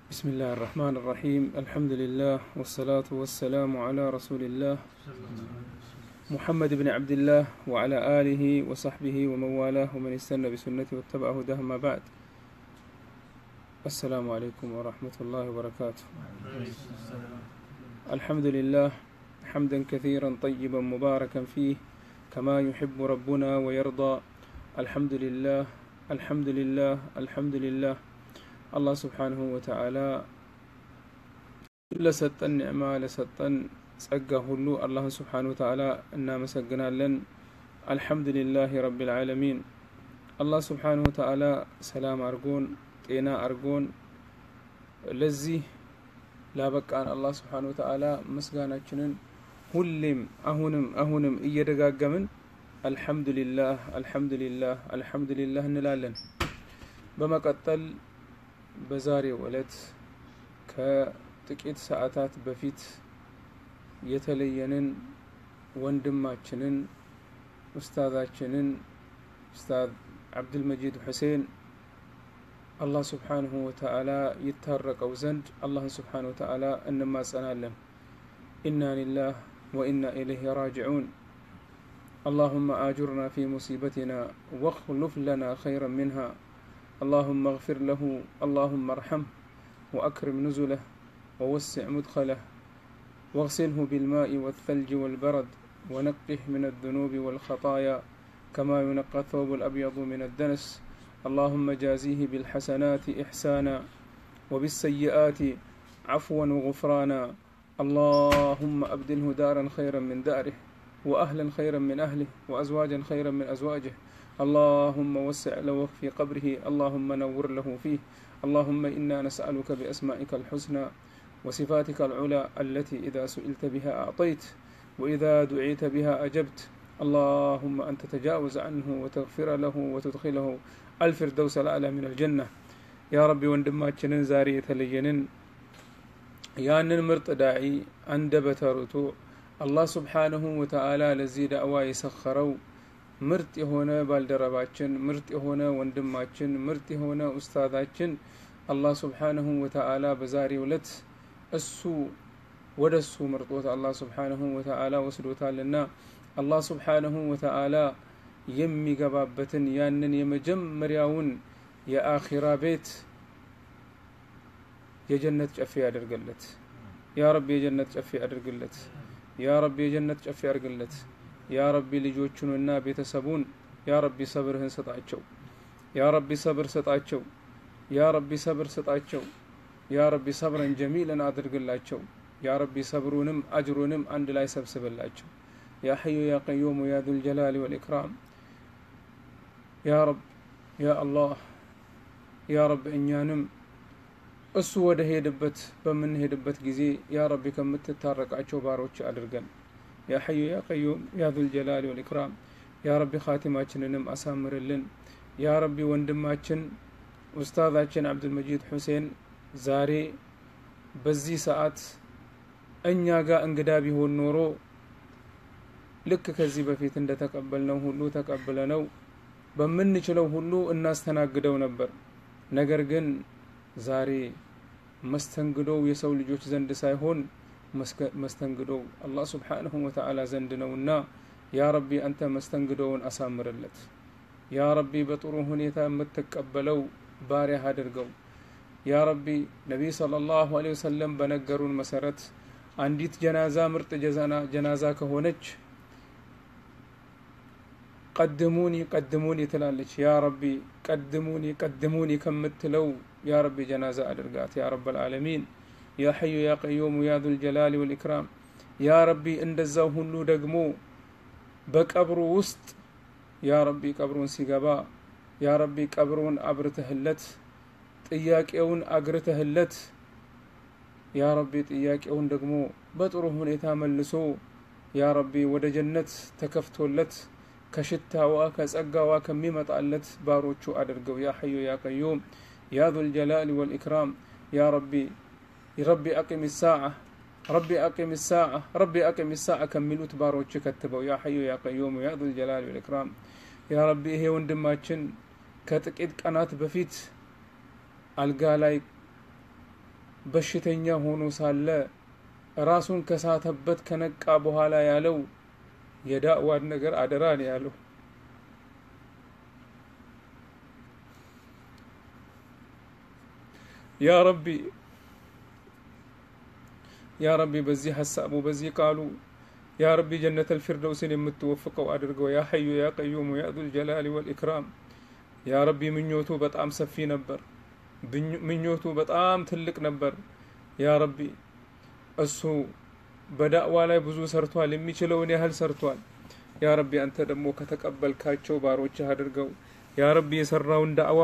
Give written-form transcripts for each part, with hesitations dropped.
بسم الله الرحمن الرحيم الحمد لله والصلاة والسلام على رسول الله محمد بن عبد الله وعلى آله وصحبه ومن والاه ومن استنى بسنته واتبع هداه ما بعد. السلام عليكم ورحمة الله وبركاته. الحمد لله حمدا كثيرا طيبا مباركا فيه كما يحب ربنا ويرضى. الحمد لله الحمد لله الحمد لله. الله سبحانه وتعالى لسطن نعمة لسطن ጸጋ ሁሉ الله سبحانه وتعالى እናመሰግናለን። الحمد لله رب العالمين. الله سبحانه وتعالى ሰላም አርጎን ጤና አርጎን ለዚህ ላበቃን الله سبحانه وتعالى ምስጋናችንን ሁሌም አሁንም እየደጋገምን الحمد لله الحمد لله الحمد لله እንላለን። በመቀጠል በዛሬው ዕለት ከጥቂት ሰዓታት በፊት የተለየንን ወንድማችንን ኡስታዛችንን ኡስታዝ አብዱልመጂድ ሁሴን አላህ ሱብሓነሁ ወተዓላ ይታረቀው ዘንድ አላህ ሱብሓነሁ ወተዓላ እንማጸናለን። ኢና ሊላህ ወኢና ኢለይሂ ራጂዑን። اللهم آجرنا في مصيبتنا واخلف لنا خيرا منها. اللهم اغفر له اللهم ارحمه وأكرم نزله ووسع مدخله واغسله بالماء والثلج والبرد ونقه من الذنوب والخطايا كما ينقى الثوب الأبيض من الدنس. اللهم جازيه بالحسنات إحسانا وبالسيئات عفوا وغفرانا. اللهم أبدله دارا خيرا من داره وأهلا خيرا من أهله وأزواجا خيرا من أزواجه. اللهم وسع له في قبره. اللهم نور له فيه. اللهم إنا نسألك بأسمائك الحسنى وصفاتك العلى التي إذا سئلت بها أعطيت وإذا دعيت بها أجبت. اللهم أن تتجاوز عنه وتغفر له وتدخله الفردوس الأعلى من الجنة. يا ربي وندماتشنن زاري يتلينن يانن مرت داعي أندبت رتو الله سبحانه وتعالى لزي دعوة يسخروا ምርጥ የሆነ ባልደረባችን ምርጥ የሆነ ወንድማችን ምርጥ የሆነ ኡስታዛችን አላህ Subhanahu Wa Ta'ala በዛሬው ዕለት እሱ ወደሱ መርጦት አላህ Subhanahu Wa Ta'ala ወስዶታልና አላህ Subhanahu Wa Ta'ala የሚገባበትን ያንን የመጀመሪያውን የአኺራ ቤት የጀነት ጨፌ ያደርግለት። ያ ረቢ የጀነት ጨፌ ያደርግለት። ያ ረቢ የጀነት ጨፌ ያደርግለት። ያ ረቢ ልጆቹንና ቤተሰቡን ያ ረቢ ሰብርህን ሰጣቸው። ያ ረቢ ሰብር ሰጣቸው። ያ ረቢ ሰብር ሰጣቸው። ያ ረቢ ሰብረን ጀሚልን አድርግላቸው። ያ ረቢ ሰብሩንም አጅሩንም አንድ ላይ ሰብስብላቸው። ያ ሐዩ ያ ቀዩም ያ ዙል ጀላሊ ወል ኢክራም። ያ ረብ ያ አላህ ያ ረብ እኛንም እሱ ወደ ሄደበት በምንሄድበት ጊዜ ያ ረቢ ከምትታረቃቸው ባሮች አድርገን። يا حي يا قيوم يا ذو الجلال والإكرام. يا ربي خاتماتنا أسامر لن. يا ربي وندماتنا أستاذاتنا عبد المجيد حسين زاري بزي ساعات أنياغا انقدابي هو النورو لك كذبة في تند تقبلنا هلو تقبلنا بمن چلو هلو الناس تناقدو نبر نقرقن زاري مستنقدو يسو لجوش زند سايهون مستنقدو الله سبحانه وتعالى زندنونا. يا ربي أنت مستنقدون أسامر اللت. يا ربي بطروه نيتا متقبلو باري هادرقو. يا ربي نبي صلى الله عليه وسلم بنقرون مسارت عنديت جنازة مرت جنازة كهونج قدموني تلالج. يا ربي قدموني كمتلو. يا ربي جنازة أدرقات يا رب العالمين. يا حي يا قيوم يا ذو الجلال والإكرام. يا ربي اندزاو هلو دقمو بقبرو وسط. يا ربي قبرون سيقبا. يا ربي قبرون أبرتهلت طياقيون أقرتهلت. يا ربي طياقيون دقمو بطروهن يتاملسو. يا ربي ود جنت تكفتولت كشتاوا كزقاوا كميمطالت باروچو أدرقو. يا حي يا قيوم يا ذو الجلال والإكرام. يا ربي ربي أقم الساعة ربي أقم الساعة ربي أقم الساعة كملوا تباروچ كتبوا. يا حي يا قيوم يا ذو الجلال والإكرام. يا ربي هي ወንድማችን ከጥቂት ቀናት በፊት አልጋ ላይ በሽተኛ ሆኖ ሳለ ራሱን ከሳተበት ከነቃ በኋላ ያለው የዳዕዋን ነገር አደራ ነው ያለው። ያ ረቢ በዚህ ሐሳቡ በዚህ ቃሉ ያ ረቢ ጀነተል ፊርደውስን የምትወፍቀው አድርገው። ያ ሐዩ ያ ቀዩሙ ያ ዙል ጀላሊ ወልኢክራም። ያ ረቢ ምኞቱ በጣም ሰፊ ነበር፣ ምኞቱ በጣም ትልቅ ነበር። ያ ረቢ እሱ በዳዕዋ ላይ ብዙ ሰርቷል፣ የሚችለውን ያህል ሰርቷል። ያ ረቢ አንተ ደግሞ ከተቀበልካቸው ባሮችህ አድርገው። ያ ረቢ የሰራውን ዳዕዋ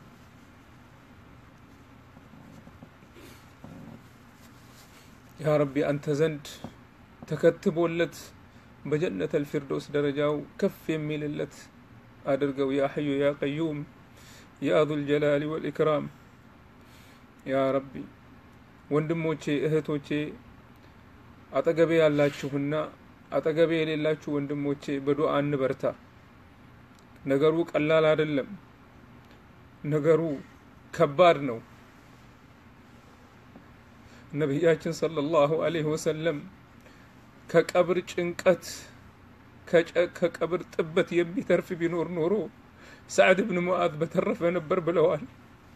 ያ ረቢ አንተ ዘንድ ተከትቦለት በጀነተል ፊርደውስ ደረጃው ከፍ የሚልለት አድርገው። ያ ሐዩ ያ ቀዩም ያ ዙል ጀላሊ ወልኢክራም። ያ ረቢ ወንድሞቼ እህቶቼ አጠገቤ ያላችሁና አጠገቤ የሌላችሁ ወንድሞቼ በዱዓ እንበርታ። ነገሩ ቀላል አይደለም፣ ነገሩ ከባድ ነው። ነቢያችን ሰለላሁ ዐለይሂ ወሰለም ከቀብር ጭንቀት ከቀብር ጥበት የሚተርፍ ቢኖር ኖሮ ሰዕድ ብን ሙዓዝ በተረፈ ነበር ብለዋል።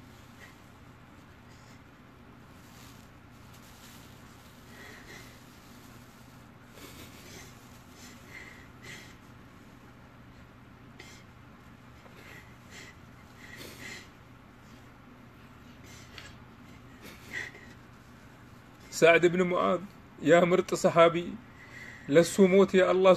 سعد بن معاذ يا مرت صحابي للسموت يا الله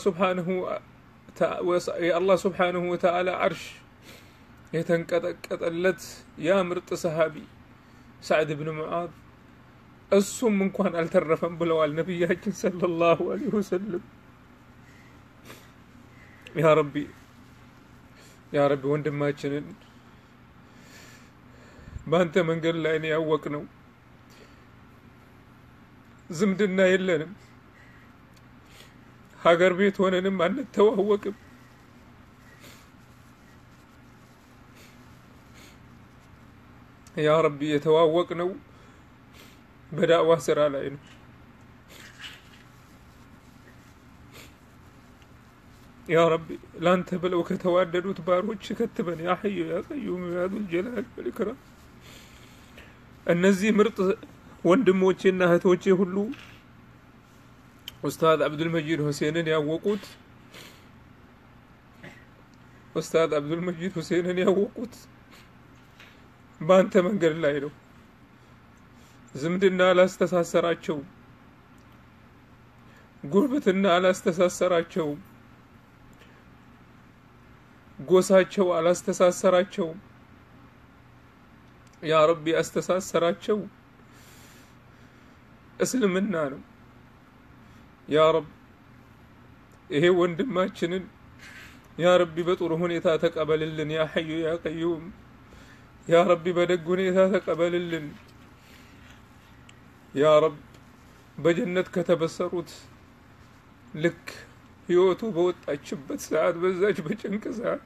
سبحانه وتعالى عرش يتنقطقطلت يا مرت صحابي سعد بن معاذ السم من كان الترفن بلوال نبينا صلى الله عليه وسلم. يا ربي ወንድማችንን ባንተ መንገድ ላይ ነው ያወቅነው። ዝምድና የለንም፣ ሀገር ቤት ሆነንም አንተዋወቅም። ያ ረቢ የተዋወቅነው በዳዕዋ ስራ ላይ ነው። ያ ረቢ ላንተ ብለው ከተዋደዱት ባሮች ከተበን። ያ ሐዩ ያ ቀዩም ያ ዙል ጀላሊ ወልኢክራም። እነዚህ ምርጥ ወንድሞቼና እህቶቼ ሁሉ ኡስታዝ አብዱልመጂድ ሁሴንን ያወቁት በአንተ መንገድ ላይ ነው። ዝምድና አላስተሳሰራቸው፣ ጉርብትና አላስተሳሰራቸው፣ ጎሳቸው አላስተሳሰራቸው። ያ ረቢ አስተሳሰራቸው እስልምና ነው። ያ ረብ ይሄ ወንድማችንን ያ ረቢ በጥሩ ሁኔታ ተቀበልልን። ያ ሐዩ ያ ቀዩም ያ ረቢ በደግ ሁኔታ ተቀበልልን። ያ ረብ በጀነት ከተበሰሩት ልክ ህይወቱ በወጣችበት ሰዓት በዛች በጭንቅ ሰዓት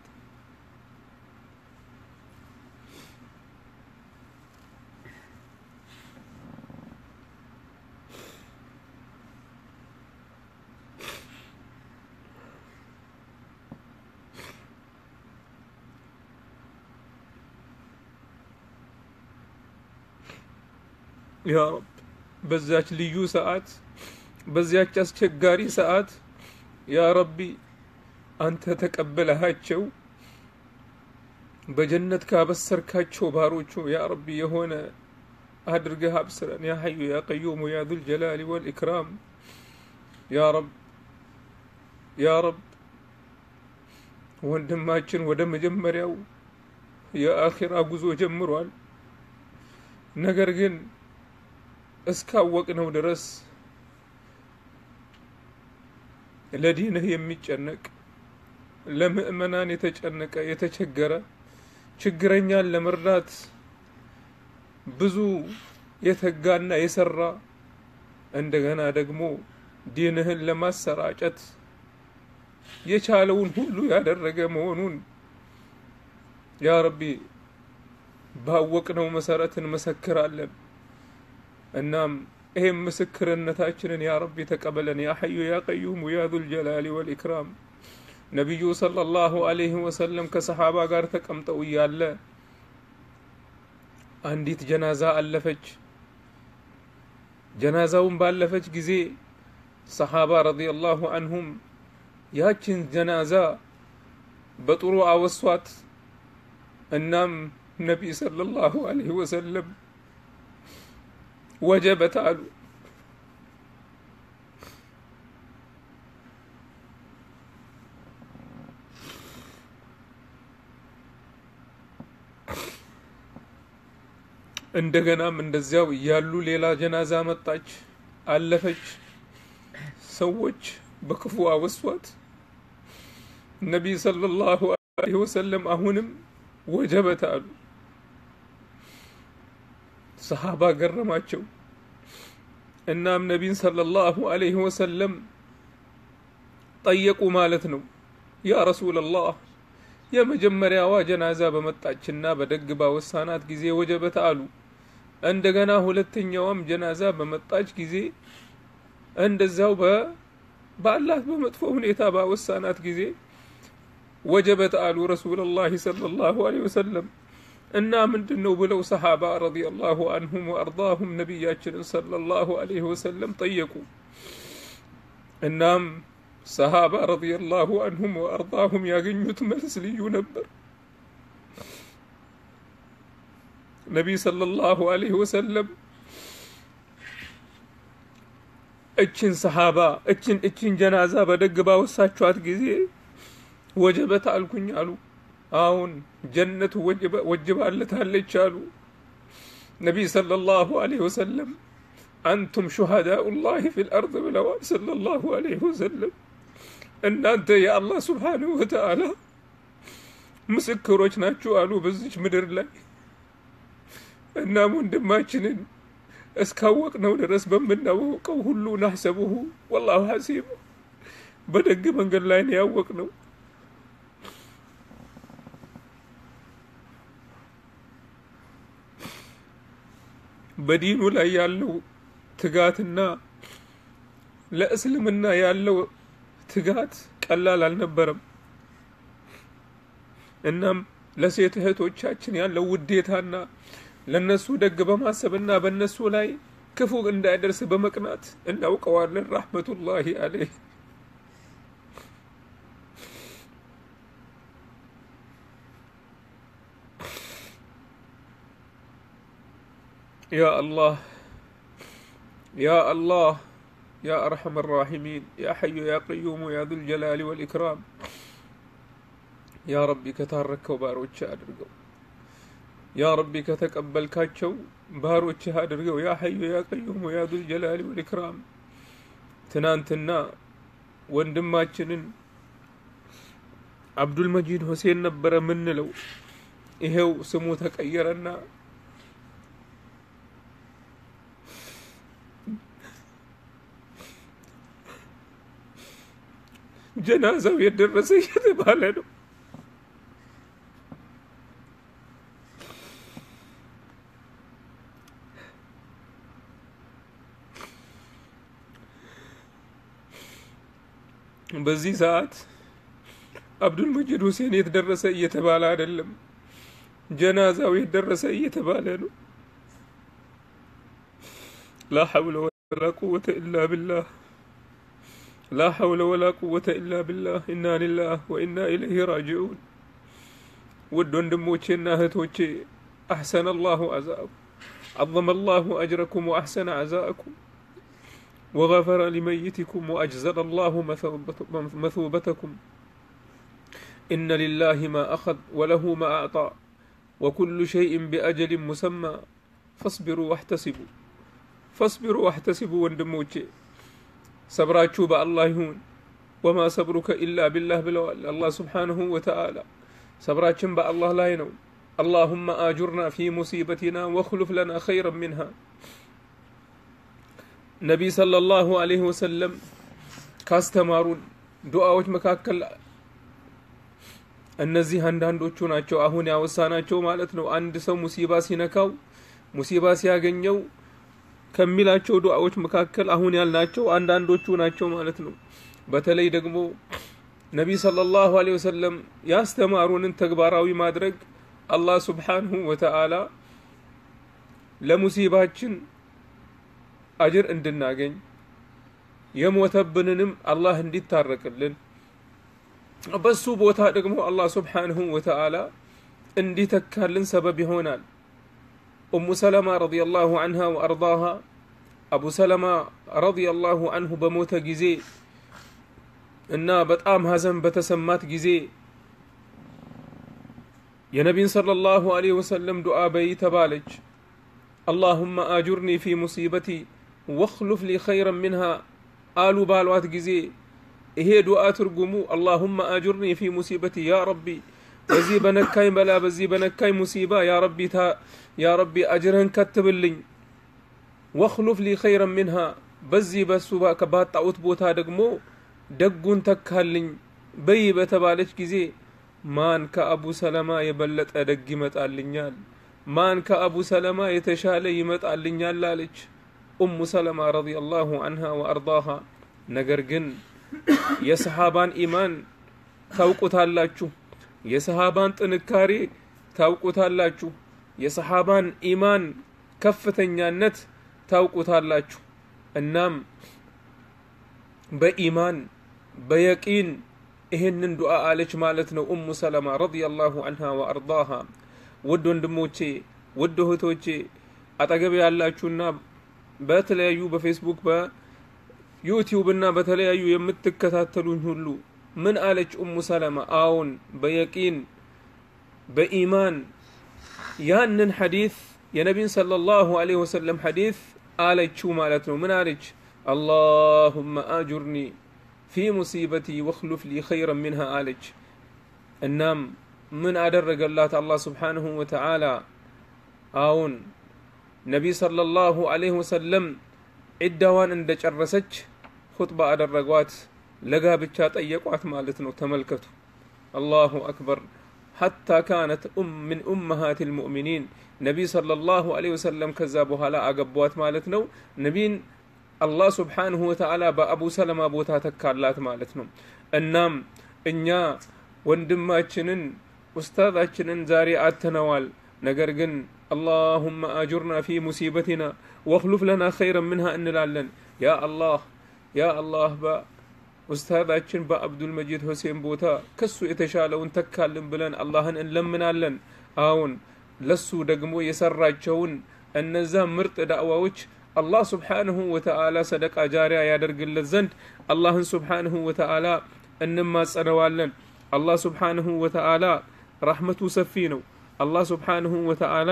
ያ ረብ በዛች ልዩ ሰዓት በዚያች አስቸጋሪ ሰዓት ያ ረቢ አንተ ተቀበለሃቸው በጀነት ካበሰርካቸው ባሮቹ ያ ረቢ የሆነ አድርገህ አብስረን። ያ ሐዩ ያ ቀዩም ያ ዙል ጀላሊ ወልኢክራም። ያ ረብ ወንድማችን ወደ መጀመሪያው የአኺራ ጉዞ ጀምሯል። ነገር ግን እስካወቅነው ድረስ ለዲንህ የሚጨነቅ ለምእመናን የተጨነቀ የተቸገረ ችግረኛን ለመርዳት ብዙ የተጋና የሰራ እንደገና ደግሞ ዲንህን ለማሰራጨት የቻለውን ሁሉ ያደረገ መሆኑን ያ ረቢ ባወቅነው መሰረት እንመሰክራለን። እናም ይሄም ምስክርነታችንን ያ ረቢ ተቀበለን ያ ሐዩ ያ ቀዩም ያ ዙል ጀላሊ ወል ኢክራም። ነብዩ ሰለላሁ ዐለይሂ ወሰለም ከሰሃባ ጋር ተቀምጠው እያለ አንዲት ጀናዛ አለፈች። ጀናዛውን ባለፈች ጊዜ ሰሃባ ረዲየላሁ ዐንሁም ያችን ጀናዛ በጥሩ አወሷት። እናም ነብይ ሰለላሁ ዐለይሂ ወሰለም ወጀበት አሉ። እንደገናም እንደዚያው ያሉ ሌላ ጀናዛ መጣች፣ አለፈች። ሰዎች በክፉ አወሷት። ነብይ ሰለላሁ ዐለይሂ ወሰለም አሁንም ወጀበት አሉ። ሰሃባ ገረማቸው። እናም ነብይን ሰለላሁ ዐለይሂ ወሰለም ጠየቁ ማለት ነው። ያ ረሱላላህ የመጀመሪያዋ ጀናዛ በመጣችና በደግ ባወሳናት ጊዜ ወጀበት አሉ። እንደገና ሁለተኛዋም ጀናዛ በመጣች ጊዜ እንደዛው በአላህ በመጥፎ ሁኔታ ባወሳናት ጊዜ ወጀበት አሉ ረሱላላህ ሰለላሁ ዐለይሂ ወሰለም። እና ምንድነው ብለው ሰሃባ ረዲየላሁ ዐንሁም ወአርዳሁም ነብያችንን ሰለላሁ ዐለይሂ ወሰለም ጠየቁ። እናም ሰሃባ ረዲየላሁ ዐንሁም ወአርዳሁም ያገኙት መልስ ልዩ ነበር። ነብይ ሰለላሁ ዐለይሂ ወሰለም እችን ሰሃባ እችን ጀናዛ በደግ ባወሳችኋት ጊዜ ወጀበት አልኩኝ አሉ። አሁን ጀነት ወጅባለታለች አሉ። ነብይ ሰለላሁ ዐለይሂ ወሰለም አንቱም ሹሃዳኡላህ ፊል አርድ ብለዋል ሰለላሁ ዐለይሂ ወሰለም። እናንተ የአላህ ሱብሓነሁ ወተዓላ ምስክሮች ናችሁ አሉ በዚች ምድር ላይ። እናም ወንድማችንን እስካወቅነው ድረስ በምናውቀው ሁሉ ነሕሰቡሁ ወላሁ ሐሲብ በደግ መንገድ ላይ ነው ያወቅነው። በዲኑ ላይ ያለው ትጋትና ለእስልምና ያለው ትጋት ቀላል አልነበረም። እናም ለሴት እህቶቻችን ያለው ውዴታና ለነሱ ደግ በማሰብና በነሱ ላይ ክፉ እንዳይደርስ በመቅናት እናውቀዋለን ረሕመቱላሂ ዐለይህ። يا الله يا الله يا أرحم الراحمين يا حي يا قيوم يا ذو الجلال والإكرام يا ربي كتارك وباروتش أدرقو يا ربي كتقبل كاتشو باروتش أدرقو يا حي يا قيوم يا ذو الجلال والإكرام تنانتنا وندماتشنن عبد المجيد حسين نبر من لو إهو سموتك أيرنا ጀናዛው የደረሰ እየተባለ ነው። በዚህ ሰዓት አብዱል መጂድ ሁሴን የተደረሰ እየተባለ አይደለም፣ ጀናዛው የደረሰ እየተባለ ነው። لا حول ولا قوة إلا بالله لا حول ولا قوة إلا بالله إنا لله وإنا إليه راجعون. ودون دموتشنا هتوتشي أحسن الله عزاءكم عظم الله أجركم وأحسن عزاءكم وغفر لميتكم وأجزل الله مثوبتكم. إن لله ما أخذ وله ما أعطى وكل شيء بأجل مسمى فاصبروا واحتسبوا وندموتشي صبراتشو بالله يهون وما صبرك إلا بالله بلوال الله سبحانه وتعالى صبراتشن بالله لا ينو. اللهم آجرنا في مصيبتنا واخلف لنا خيرا منها. نبي صلى الله عليه وسلم كاستمارون دعاوች መካከል እነዚህ አንዳንዶቹ ናቸው። አሁን ያወሳናቸው ማለት ነው። አንድ ሰው ሙሲባ ሲነካው ሙሲባ ሲያገኘው ከሚላቸው ዱዓዎች መካከል አሁን ያልናቸው አንዳንዶቹ ናቸው ማለት ነው። በተለይ ደግሞ ነቢ ሰለላሁ ዐለይሂ ወሰለም ያስተማሩንን ተግባራዊ ማድረግ አላህ ሱብሓነሁ ወተዓላ ለሙሲባችን አጅር እንድናገኝ የሞተብንንም አላህ እንዲታረቅልን በሱ ቦታ ደግሞ አላህ ሱብሓነሁ ወተዓላ እንዲተካልን ሰበብ ይሆናል። ኡሙ ሰለማ ረዲየላሁ ዐንሃ ወአርዳሃ አቡ ሰለማ ረዲየላሁ ዐንሁ በሞተ ጊዜ እና በጣም ሐዘን በተሰማት ጊዜ የነቢን ሰለላሁ ዐለይሂ ወሰለም ዱዓ በይ ተባለች። اللهم آجرني في مصيبتي واخلف لي خيرا منها آلو بالوات ጊዜ ይሄ ዱዓ ትርጉሙ اللهم آجرني في مصيبتي يا ربي በዚህ በነካኝ በላ በዚህ በነካኝ ሙሲባ ያ ረቢ አጅርህን ከትብልኝ واخلف لي خيرا منها በዚህ በሱ ከባጣውት ቦታ ደግሞ ደጉን ተካልኝ በይ በተባለች ጊዜ ማን ከአቡ ሰለማ የበለጠ ደግ ይመጣልኛል ማን ከአቡ ሰለማ የተሻለ ይመጣልኛል አለች ኡሙ ሰለማ ረዲየላሁ ዐንሃ ወአርዳሃ። ነገር ግን የሰሃባን ኢማን ታውቁታላችሁ፣ የሰሃባን ጥንካሬ ታውቁታላችሁ፣ የሰሃባን ኢማን ከፍተኛነት ታውቁታላችሁ። እናም በኢማን በየቂን ይሄንን ዱዓ አለች ማለት ነው ኡሙ ሰለማ ረዲየላሁ ዐንሃ ወአርዳሃ። ውድ ወንድሞቼ ውድ እህቶቼ አጠገብ ያላችሁና በተለያዩ በፌስቡክ በዩቲዩብ እና በተለያዩ የምትከታተሉኝ ሁሉ ምን አለች ኡሙ ሰለማ? አዎን በየቂን በኢማን ያንን ሐዲስ የነቢን ሰለላሁ ዐለይሂ ወሰለም ሐዲስ አለችው ማለት ነው። ምን አለች? اللهم آجرني في مصيبتي واخلف لي خيرا منها አለች። እናም ምን አደረገላት አላህ ሱብሓነሁ ወተዓላ? አሁን ነቢ ሰለላሁ ዐለይሂ ወሰለም ዒዳዋን እንደጨረሰች ኹጥባ አደረጓት፣ ለጋብቻ ጠየቋት ማለት ነው። ተመልከቱ አላሁ አክበር። ሐታ ካነት ምን ኡመሃቲል ሙእሚኒን ነቢ ሰለላሁ ዐለይሂ ወሰለም ከዛ በኋላ አገቧት ማለት ነው። ነቢን አላህ ሱብሓነሁ ወተዓላ በአቡ ሰለማ ቦታ ተካላት ማለት ነው። እናም እኛ ወንድማችንን ኡስታዛችንን ዛሬ አተነዋል። ነገር ግን اللهم آجرنا في مصيبتنا واخلف لنا خيرا منها እንላለን። ያ አላህ በኡስታዛችን በአብዱል መጂድ ሁሴን ቦታ ከሱ የተሻለውን ተካልን ብለን አላህን እንለምናለን። አሁን ለሱ ደግሞ የሰራቸውን እነዛ ምርጥ ዳዕዋዎች አላህ ሱብሓነሁ ወተዓላ ሰደቃ ጃሪያ ያደርግለት ዘንድ አላህን ሱብሓነሁ ወተዓላ እንማጸነዋለን። አላህ ሱብሓነሁ ወተዓላ ረሕመቱ ሰፊ ነው። አላህ ሱብሓነሁ ወተዓላ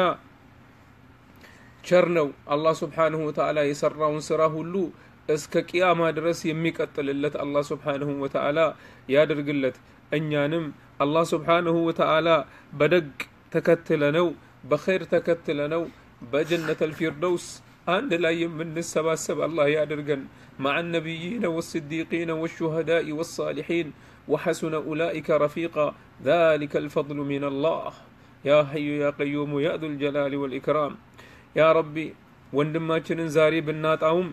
ቸር ነው። አላህ ሱብሓነሁ ወተዓላ የሰራውን ስራ ሁሉ እስከ ቂያማ ድረስ የሚቀጥልለት አላህ ሱብሓነሁ ወተዓላ ያደርግለት። እኛንም አላህ ሱብሓነሁ ወተዓላ በደግ ተከትለነው በኸይር ተከትለነው በጀነተል ፊርደውስ አንድ ላይ የምንሰባሰብ አላህ ያደርገን። مع النبيين والصديقين والشهداء والصالحين وحسن أولئك رفيقا ذلك الفضل من الله يا حي يا قيوم يا ذو الجلال والإكرام يا ربي ወንድማችንን ዛሬ ብናጣውም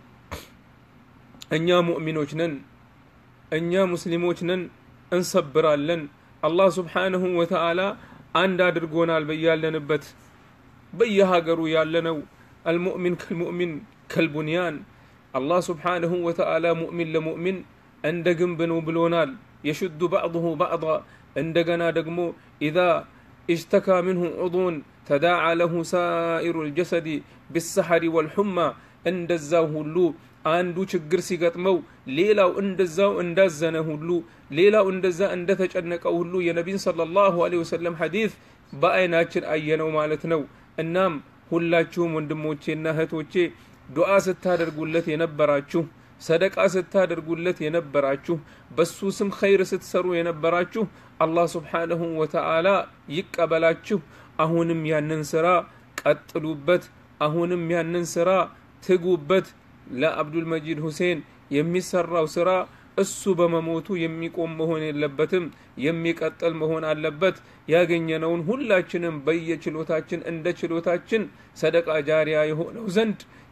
እኛ ሙእሚኖች ነን፣ እኛ ሙስሊሞች ነን፣ እንሰብራለን። አላህ ሱብሓነሁ ወተዓላ አንድ አድርጎናል በያለንበት በየሀገሩ ያለነው። المؤمن كالمؤمن كالبنيان الله سبحانه وتعالى مؤمن لمؤمن عند جنبنو بلونال يشد بعضه بعضا عندنا دقمو إذا اشتكى منه عضو تداعى له سائر الجسد بالسحر والحمى عند الزاو اللو አንዱ ችግር ሲገጥመው ሌላው እንደዛው እንዳዘነ ሁሉ ሌላው እንደዛ እንደተጨነቀው ሁሉ የነቢን ሰለላሁ ዐለይሂ ወሰለም ሐዲስ በአይናችን አየነው ማለት ነው። እናም ሁላችሁም ወንድሞቼና እህቶቼ ዱዓ ስታደርጉለት የነበራችሁ፣ ሰደቃ ስታደርጉለት የነበራችሁ፣ በሱ ስም ኸይር ስትሰሩ የነበራችሁ አላህ ሱብሓነሁ ወተዓላ ይቀበላችሁ። አሁንም ያንን ስራ ቀጥሉበት፣ አሁንም ያንን ስራ ትጉበት። ለአብዱል መጂድ ሁሴን የሚሰራው ስራ እሱ በመሞቱ የሚቆም መሆን የለበትም፣ የሚቀጥል መሆን አለበት። ያገኘነውን ሁላችንም በየችሎታችን እንደ ችሎታችን ሰደቃ ጃሪያ የሆነው ዘንድ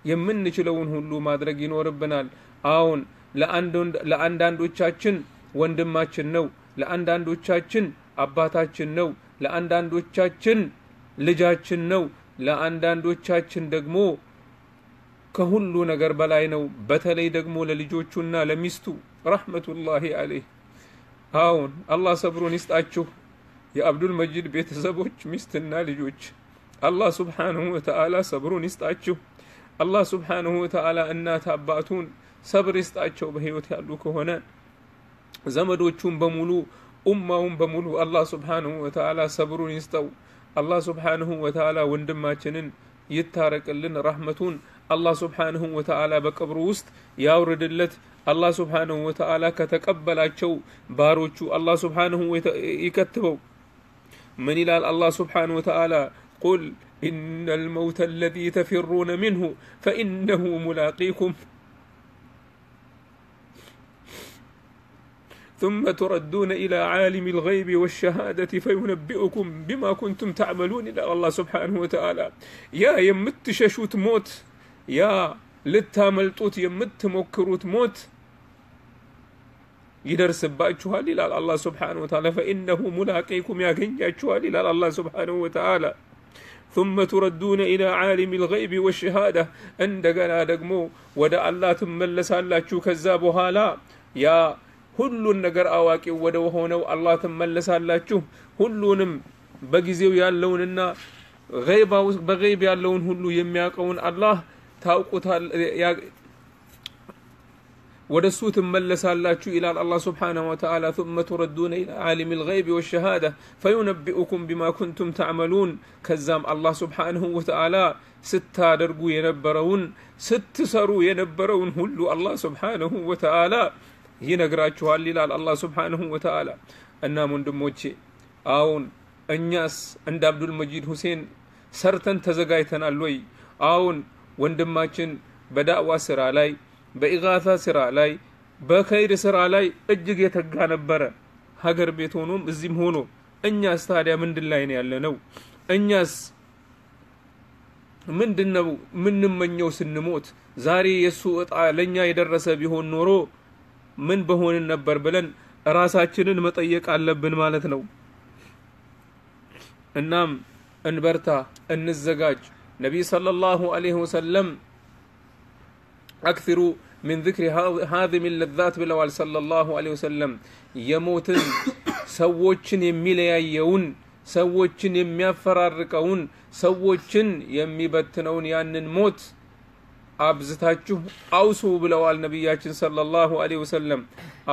የምንችለውን ሁሉ ማድረግ ይኖርብናል አሁን ለአንዳንዶቻችን ወንድማችን ነው ለአንዳንዶቻችን አባታችን ነው ለአንዳንዶቻችን ልጃችን ነው ለአንዳንዶቻችን ደግሞ ከሁሉ ነገር በላይ ነው በተለይ ደግሞ ለልጆቹና ለሚስቱ ረህመቱላሂ ዐለይህ አሁን አላህ ሰብሩን ይስጣችሁ የአብዱል መጂድ ቤተሰቦች ሚስትና ልጆች አላህ ሱብሓነሁ ወተዓላ ሰብሩን ይስጣችሁ አላህ ሱብሓነሁ ወተዓላ እናት አባቱን ሰብር ይስጣቸው በህይወት ያሉ ከሆነ ዘመዶቹን በሙሉ ኡማውን በሙሉ አላህ ሱብሓነሁ ወተዓላ ሰብሩን ይስጠው አላህ ሱብሓነሁ ወተዓላ ወንድማችንን ይታረቅልን ረህመቱን አላህ ሱብሓነሁ ወተዓላ በቀብሩ ውስጥ ያውርድለት አላህ ሱብሓነሁ ወተዓላ ከተቀበላቸው ባሮቹ አላህ ሱብሓነሁ ይከትበው من ይላል الله سبحانه وتعالى قل إن الموت الذي تفرون منه فإنه ملاقيكم ثم تردون إلى عالم الغيب والشهادة فينبئكم بما كنتم تعملون إلى الله سبحانه وتعالى يا يمتششوت موت يا لتاملتوت يمتمكروت موت يدرسباችኋል ይላል الله سبحانه وتعالى فإنه ملاقيكم ያገኛችኋል ይላል الله سبحانه وتعالى ثم تردون إلى عالم الغيب والشهادة እንደገና ደግሞ ወደ አላህ ትመለሳላችሁ ከዛ በኋላ ያ ሁሉን ነገር አዋቂው ወደ ሆነው አላህ ትመለሳላችሁ ሁሉንም በጊዜው ያለውንና በገይብ ያለውን ሁሉ የሚያውቀውን አላህ ታውቁታል ودسو تملسالاችሁ ይላል الله سبحانه وتعالى ثم تردون إلى عالم الغيب والشهادة فينبئكم بما كنتم تعملون كزام الله سبحانه وتعالى ስታደርጉ የነበረውን ስትሰሩ የነበረውን ሁሉ الله سبحانه وتعالى ይነግራችኋል ይላል الله سبحانه وتعالى እና ወንድሞቼ አሁን እኛስ እንደ አብዱል መጂድ ሁሴን ሰርተን ተዘጋጅተናል ወይ አሁን ወንድማችን በዳዕዋ ስራ ላይ በኢጋታ ስራ ላይ በኸይር ስራ ላይ እጅግ የተጋ ነበር ሀገር ቤት ሆኖም እዚህም ሆኖ እኛስ ታዲያ ምንድን ላይ ነው ያለነው እኛስ ምንድነው ምንመኘው ስንሞት ዛሬ የሱ እጣ ለኛ የደረሰ ቢሆን ኖሮ ምን በሆንን ነበር ብለን ራሳችንን መጠየቅ አለብን ማለት ነው እናም እንበርታ እንዘጋጅ ነብይ ሰለላሁ ዐለይሂ ወሰለም أكثروا من ذكر هذه اللذات بالوال صلى الله عليه وسلم يموتن سووچن يميليايون سووچن يميافرارقون سووچن يميبتنون ያንን ሞት አብዝታችሁ አውሱ ብለዋል ነብያችን ሰለላሁ ዐለይሂ ወሰለም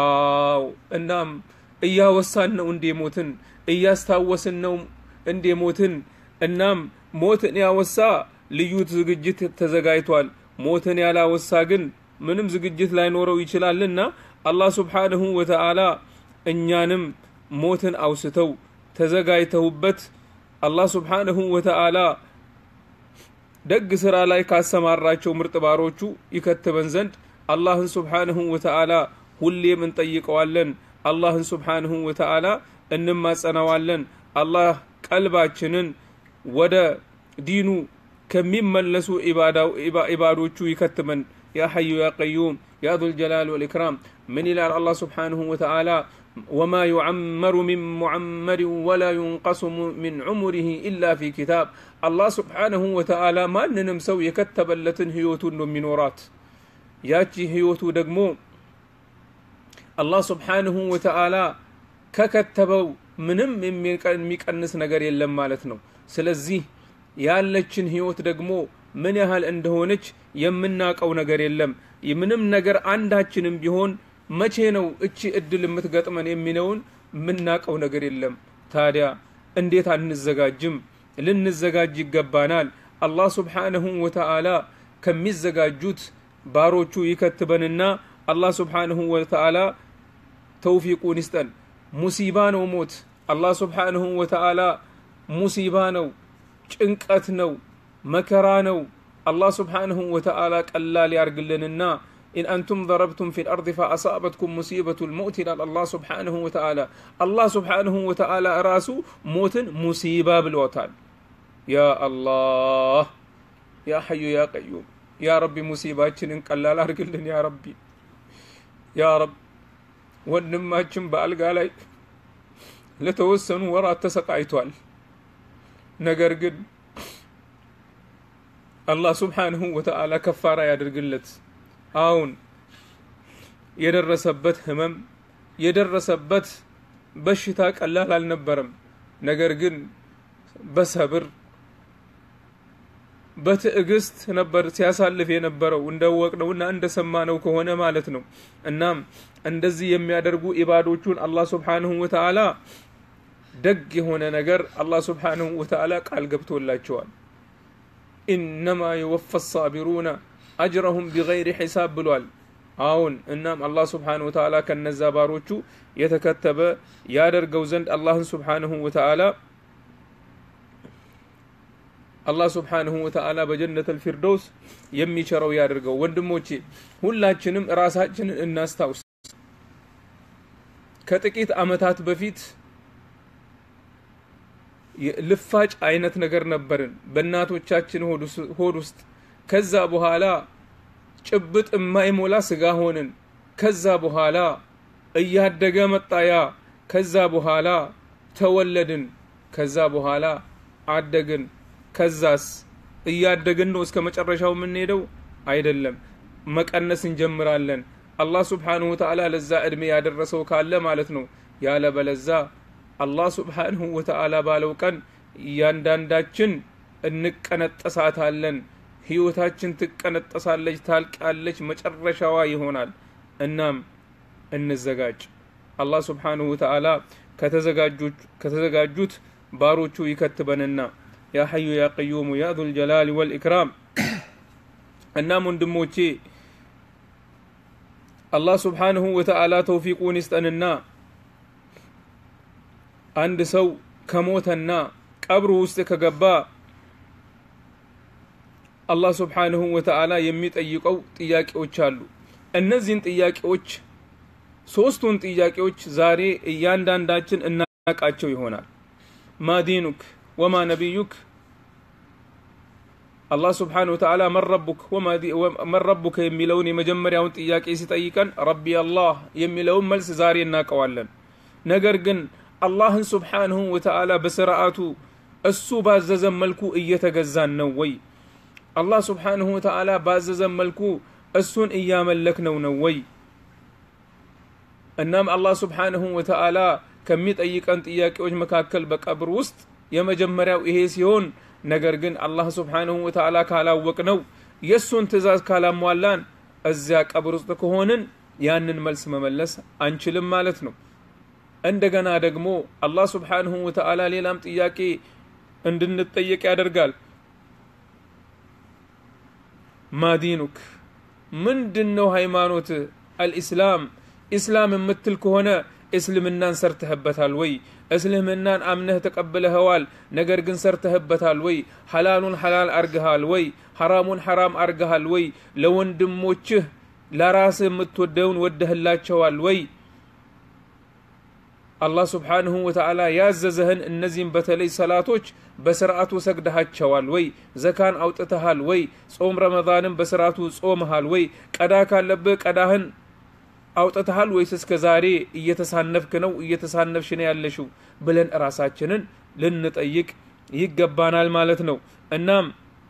እናም እያወሳን ነው እንደ ሞትን እያስታወስን ነው እንደ ሞትን እናም ሞትን ያወሳ ልዩ ዝግጅት ተዘጋጅቷል ሞትን ያላወሳ ግን ምንም ዝግጅት ላይ ኖረው ይችላልና አላህ Subhanahu Wa Ta'ala እኛንም ሞትን አውስተው ተዘጋጅተውበት አላህ Subhanahu Wa Ta'ala ደግ ስራ ላይ ካሰማራቸው ምርጥ ባሮቹ ይከተበን ዘንድ አላህን Subhanahu Wa Ta'ala ሁሌም እንጠይቀዋለን አላህን Subhanahu Wa Ta'ala እንማጸናዋለን አላህ ቀልባችንን ወደ ዲኑ كميملسوا عبادوچو يكتمن يا حي يا قيوم يا ذو الجلال والإكرام من إلى الله سبحانه وتعالى وما يعمر من معمر ولا ينقص من عمره إلا في كتاب الله سبحانه وتعالى ما ننمسو يكتب لتن هيوتو من ورات ياتي هيوتو دقمو الله سبحانه وتعالى ككتبوا منم ميقنس نغير يلم مالتنا سلازي ያለችን ህይወት ደግሞ ምን ያህል እንደሆነች የምናቀው ነገር የለም ምንም ነገር አንዳችንም ቢሆን መቼ ነው እቺ እድል የምትገጥመን የሚነውን ምናቀው ነገር የለም ታዲያ እንዴት አንዘጋጅም ልንዘጋጅ ይገባናል አላህ Subhanahu Wa Ta'ala ከሚዘጋጁት ባሮቹ ይከተበንና አላህ Subhanahu Wa Ta'ala ተውፊቁን ይስጠን ሙሲባ ነው ሞት አላህ Subhanahu Wa Ta'ala ሙሲባ ነው ጭንቀት ነው መከራ ነው الله سبحانه وتعالى قلال يارغلننا إن أنتم ضربتم في الأرض فأصابتكم مصيبة الموت إلى الله سبحانه وتعالى الله سبحانه وتعالى راسو موت مصيبة بالوتال يا الله يا حي يا قيوم ያ ረቢ ሙሲባችንን ቀላል አድርግልን ያ ረቢ ያ ረብ ወንድማችን በአልጋ ላይ ለተወሰኑ ወራት ተሰቃይቷል ነገር ግን አላህ Subhanahu Wa Ta'ala ከፋራ ያድርግለት አሁን የደረሰበት ህመም የደረሰበት በሽታ ቀላል አልነበረም ነገር ግን በሰብር በትዕግስት ነበር ሲያሳልፍ የነበረው እንደወቅነውና እንደሰማነው ከሆነ ማለት ነው እናም እንደዚህ የሚያደርጉ ኢባዶቹን አላህ Subhanahu Wa Ta'ala ደግ የሆነ ነገር አላህ Subhanahu Wa Ta'ala ቃል ገብቶላቸዋል إنما يوفى الصابرون أجرهم بغير حساب بلوال አሁን እናም አላህ Subhanahu Wa Ta'ala ከነዛ ባሮቹ የተከተበ ያደርገው ዘንድ አላህ Subhanahu Wa Ta'ala አላህ Subhanahu Wa Ta'ala በጀነት الفردوس የሚቸረው ያደርገው ወንድሞቼ ሁላችንም ራሳችንን እናስታውስ ከጥቂት አመታት በፊት ልፋጭ አይነት ነገር ነበርን በእናቶቻችን ሆድ ውስጥ ከዛ በኋላ ጭብጥ የማይሞላ ስጋ ሆነን ከዛ በኋላ እያደገ መጣያ ከዛ በኋላ ተወለድን ከዛ በኋላ አደግን ከዛስ እያደግን ነው እስከ መጨረሻው ምን ሄደው አይደለም መቀነስ እንጀምራለን አላህ Subhanahu Wa Ta'ala ለዛ እድሜ ያደረሰው ካለ ማለት ነው ያለ በለዛ አላህ Subhanahu Wa Ta'ala ባለው ቀን ያንዳንዳችን እንቀነጠሳታለን ህይወታችን ትቀነጠሳለች ታልቃለች መጨረሻዋ ይሆናል እናም እንዘጋጅ አላህ Subhanahu Wa Ta'ala ከተዘጋጁት ባሮቹ ይከተበንና ያ ሐዩ ያ ቀዩም ያ ذو الجلال والإكرام እናም ወንድሞቼ አላህ Subhanahu Wa Ta'ala ተውፊቁን ይስጠንና አንድ ሰው ከሞተና ቀብሩ ውስጥ ከገባ አላህ Subhanahu Wa Ta'ala የሚጠይቀው ጥያቄዎች አሉ እነዚህን ጥያቄዎች ሶስቱን ጥያቄዎች ዛሬ እያንዳንዳችን እናቃቸው ይሆናል ማዲኑክ ወማ ነብዩክ አላህ Subhanahu Wa Ta'ala መን ረቡክ የሚለውን የመጀመሪያውን ጥያቄ ሲጠይቀን ረቢ አላህ የሚለውን መልስ ዛሬ እናቀዋለን ነገር ግን አላህን Subhanahu Wa Ta'ala በስርዓቱ እሱ ባዘዘን መልኩ እየተገዛን ነው ወይ አላህ Subhanahu Wa Ta'ala ባዘዘን መልኩ እሱን እያመለክነው ነው ወይ እናም አላህ Subhanahu Wa Ta'ala ከሚጠይቀን ጥያቄዎች መካከል በቀብር ውስጥ የመጀመሪያው ይሄ ሲሆን ነገር ግን አላህ Subhanahu Wa Ta'ala ካላወቅነው የሱን ትእዛዝ ካላሟላን እዚያ ቀብር ውስጥ ከሆነን ያንን መልስ መመለስ አንችልም ማለት ነው እንደገና ደግሞ አላህ Subhanahu Wa Ta'ala ሌላም ጥያቄ እንድንጠየቅ ያደርጋል ማዲኑክ ምንድነው ሃይማኖት الاسلام اسلام የምትል ከሆነ እስልምናን ሰርተህበታል ወይ እስልምናን አምነህ ተቀበለህዋል ነገር ግን ሰርተህበታል ወይ ሐላሉን ሐላል አርገሃል ወይ ሐራሙን ሐራም አርገሃል ወይ ለወንድሞችህ ለራስህ የምትወደውን ወደህላቸዋል ወይ አላህ Subhanahu Wa Ta'ala ያዘዘህን እነዚህን በተለይ ሰላቶች በስርዓቱ ሰግደሃቸዋል ወይ ዘካን አውጥተሃል ወይ ጾም ረመዳንን በስርዓቱ ጾምሃል ወይ ቀዳ ካለብህ ቀዳህን አውጥተሃል ወይስ እስከ ዛሬ እየተሳነፍክ ነው እየተሳነፍሽ ነው ያለሽው ብለን ራሳችንን ልንጠይቅ ይገባናል ማለት ነው እናም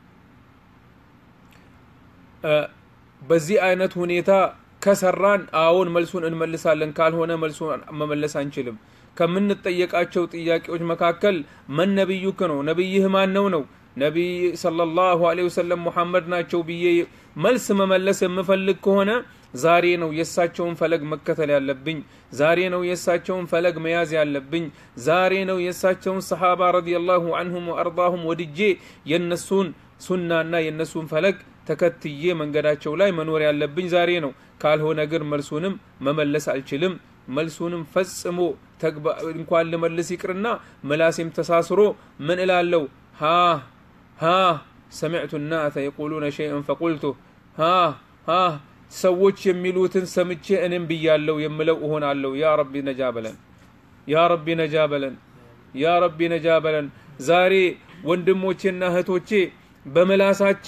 በዚህ አይነት ሁኔታ ከሰራን አዎን መልሱን እንመልሳለን ካልሆነ መልሱን መመለስ አንችልም ከምንጠየቃቸው ጥያቄዎች መካከል ማን ነብዩክ ነው ነብይህ ማን ነው ነብይ ሰለላሁ ዐለይሂ ወሰለም ሙሐመድ ናቸው ብዬ መልስ መመለስ የምፈልግ ከሆነ ዛሬ ነው የሳቸውን ፈለግ መከተል ያለብኝ ዛሬ ነው የሳቸውን ፈለግ መያዝ ያለብኝ ዛሬ ነው የሳቸውን ሰሃባ ረዲየላሁ ዐንሁም ወአርዳሁም ወድጄ የነሱን ሱናና የነሱን ፈለግ ተከትዬ መንገዳቸው ላይ መኖር ያለብኝ ዛሬ ነው ካልሆነ ግን መልሱንም መመለስ አልችልም መልሱንም ፈጽሞ እንኳን ለመልስ ይቅርና መላሴም ተሳስሮ ምን እላለው ها سمعت الناس يقولون شيئا فقلته ها ሰዎች የሚሉትን ሰምቼ እኔም ብያለው የምለው እሆናለሁ ያ ረቢ ነጃበለን ያ ረቢ ነጃበለን ያ ረቢ ነጃበለን ዛሬ ወንድሞቼና እህቶቼ በመላሳችን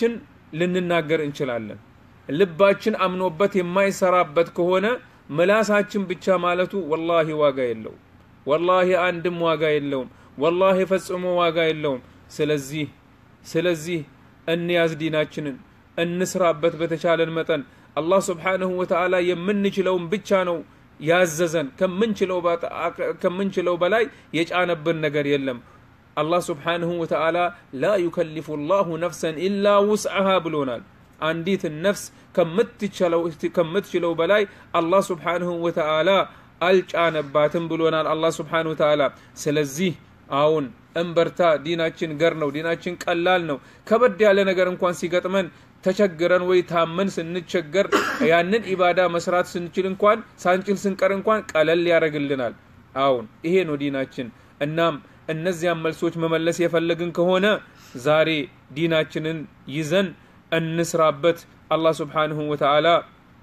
ልንናገር እንችላለን ልባችን አምኖበት የማይሰራበት ከሆነ ምላሳችን ብቻ ማለቱ ወላሂ ዋጋ የለው ወላሂ አንድም ዋጋ የለውም ወላሂ ፈጽሞ ዋጋ የለውም ስለዚህ እንያዝ ዲናችንን እንስራበት በተቻለን መጠን አላህ Subhanahu Wa Ta'ala የምንችለውን ብቻ ነው ያዘዘን ከምንችለው በላይ የጫነብን ነገር የለም አላህ Subhanahu Wa Ta'ala لا يكلف الله نفسا الا وسعها ብሎናል አንዲት ነፍስ ከምትችለው በላይ አላህ Subhanahu Wa Ta'ala አልጫነባትም ብሎናል አላህ Subhanahu Wa Ta'ala ስለዚህ አሁን እንበርታ ዲናችን ገር ነው ዲናችን ቀላል ነው ከበድ ያለ ነገር እንኳን ሲገጥመን ተቸግረን ወይ ታመን ስንቸገር ያንን ኢባዳ መስራት ስንችል እንኳን ሳንችል ስንቀር እንኳን ቀለል ያረግልናል አሁን ይሄ ነው ዲናችን እናም እነዚያን መልሶች መመለስ የፈለግን ከሆነ ዛሬ ዲናችንን ይዘን እንስራበት አላህ Subhanahu Wa Ta'ala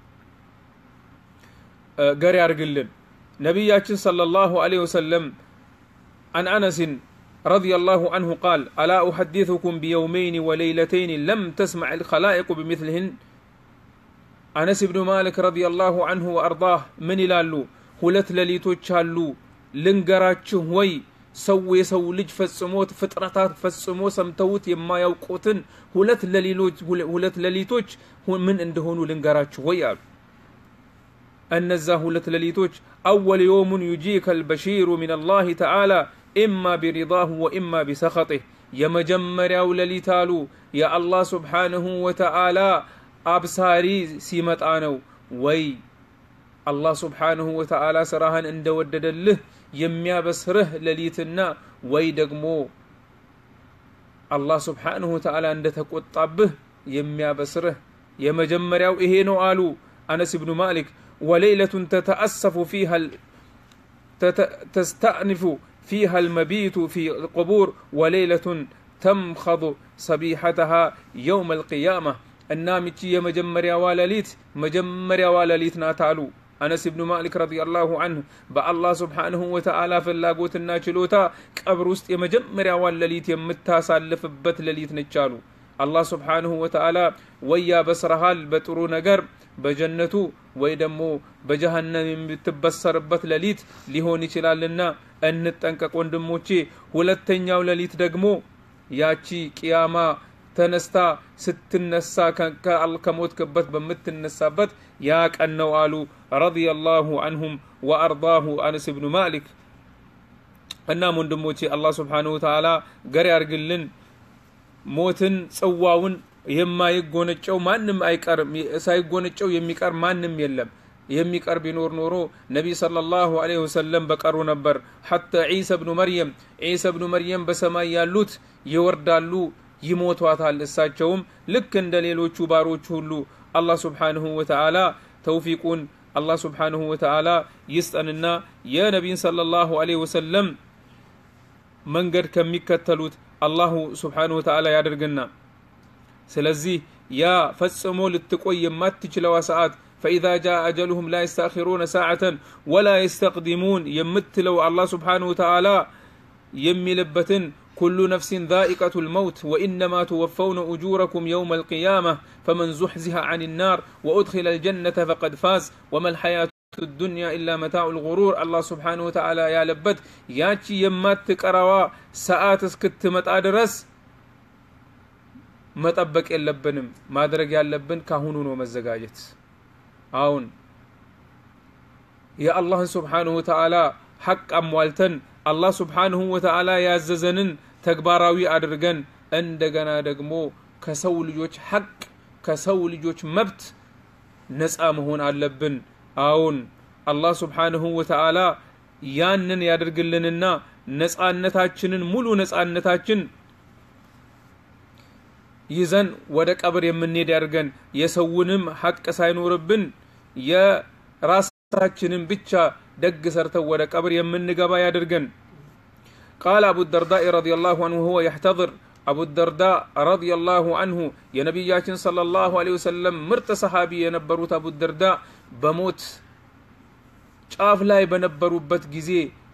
ገር ያርግልን ነብያችን ሰለላሁ ዐለይሂ ወሰለም عن أنس رضي الله عنه قال ألا أحدثكم بيومين وليلتين لم تسمع الخلائق بمثلهن أنس بن مالك رضي الله عنه وأرضاه من لالو هلت لليتوچ አሉ ልንገራችሁ ወይ ሰው ልጅ ፈጽሞት ፍጥረታት ፈጽሞ ሰምተውት የማያውቁትን ሁለት ለሊቶች ምን እንደሆኑ ልንገራችሁ ወይ አሉ እነዛ ሁለት ለሊቶች أول يوم يجيك البشير من الله تعالى إما برضاه وإما بسخطه يمجمرياو لليتالو يا الله سبحانه وتعالى أبصاري سيمتانو وي الله سبحانه وتعالى سراهن اندوددله يميابسره لليتنا وي دقمو الله سبحانه وتعالى اندتقطابه يميابسره يمجمرياو إهينو آلو أنس بن مالك وليلة تتأسف فيها تستأنف فيها المبيت في القبور وليلة تمخض صبيحتها يوم القيامة النامتي مجمريا والليت ناتالو أنس بن مالك رضي الله عنه الله سبحانه وتعالى فلاقوت الناچلوتا قبرست مجمريا والليت يمتاسالفبت لليت نچالو الله سبحانه وتعالى ويا بسرهال بطرو نجر بجنتو ወይ ደሞ በጀሃነም የምትበሰርበት ለሊት ሊሆን ይችላልና እንጠንቀቅ ወንድሞቼ ሁለተኛው ለሊት ደግሞ ያቺ ቂያማ ተነስታ ስትነሳ ከሞትከበት በመትነሳበት ያ ቀን ነው አሉ ረዲየላሁ ዐንሁም ወአርዳሁ አነስ ኢብኑ ማሊክ እና ወንድሞቼ አላህ Subhanahu Wa Ta'ala ገር ያርግልን ሞትን ጽዋውን የማይጎነጨው ማንም አይቀርም ሳይጎነጨው የሚቀር ማንም የለም የሚቀር ቢኖር ኖሮ ነብይ ሰለላሁ ዐለይሂ ወሰለም በቀሩ ነበር حتى عيسى ابن مريم በሰማይ ያሉት ይወርዳሉ ይሞቷታል እሳቸውም ልክ እንደ ሌሎቹ ባሮች ሁሉ አላህ Subhanahu Wa Ta'ala ተውፊቁን አላህ Subhanahu Wa Ta'ala ይስጠንና የነብይ ሰለላሁ ዐለይሂ ወሰለም መንገድ ከሚከተሉት አላህ Subhanahu Wa Ta'ala ያደርግና ስለዚህ ያ ፈጽሞ ልትቆይ የማትችለው ሰዓት فإذا جاء أجلهم لا يستأخرون ساعة ولا يستقدمون يمتلو الله سبحانه وتعالى يملبتن كل نفس ذائقة الموت وإنما توفون أجوركم يوم القيامة فمن زحزح عن النار وأدخل الجنة فقد فاز وما الحياة الدنيا إلا متاع الغرور الله سبحانه وتعالى يا لبت ياتي يماتك أروا ساعات اسكتمت أدرس መጠበቅ የለብንም ማድረግ ያለብን ካሁኑ ነው መዘጋጀት አሁን የአላህ Subhanahu Wa Ta'ala ሐቅ አሟልተን አላህ Subhanahu Wa Ta'ala ያዘዘንን ተግባራዊ አድርገን እንደገና ደግሞ ከሰው ልጆች ሐቅ ከሰው ልጆች መብት ነፃ መሆን አለብን አሁን አላህ Subhanahu Wa Ta'ala ያንን ያድርግልንና ነፃነታችንን ሙሉ ነፃነታችን ይዘን ወደ ቀብር የምንሄድ ያርገን የሰውንም ሐቅ ሳይኖርብን የራሳችንን ብቻ ደግ ሰርተው ወደ ቀብር የምንገባ ያድርገን قال ابو الدرداء رضي الله عنه هو يحتضر ابو الدرداء رضي الله عنه يا نبياتنا صلى الله عليه وسلم ምርጥ ሰሃቢ የነበሩት አቡ الدرداء በሞት ጫፍ ላይ በነበሩበት ጊዜ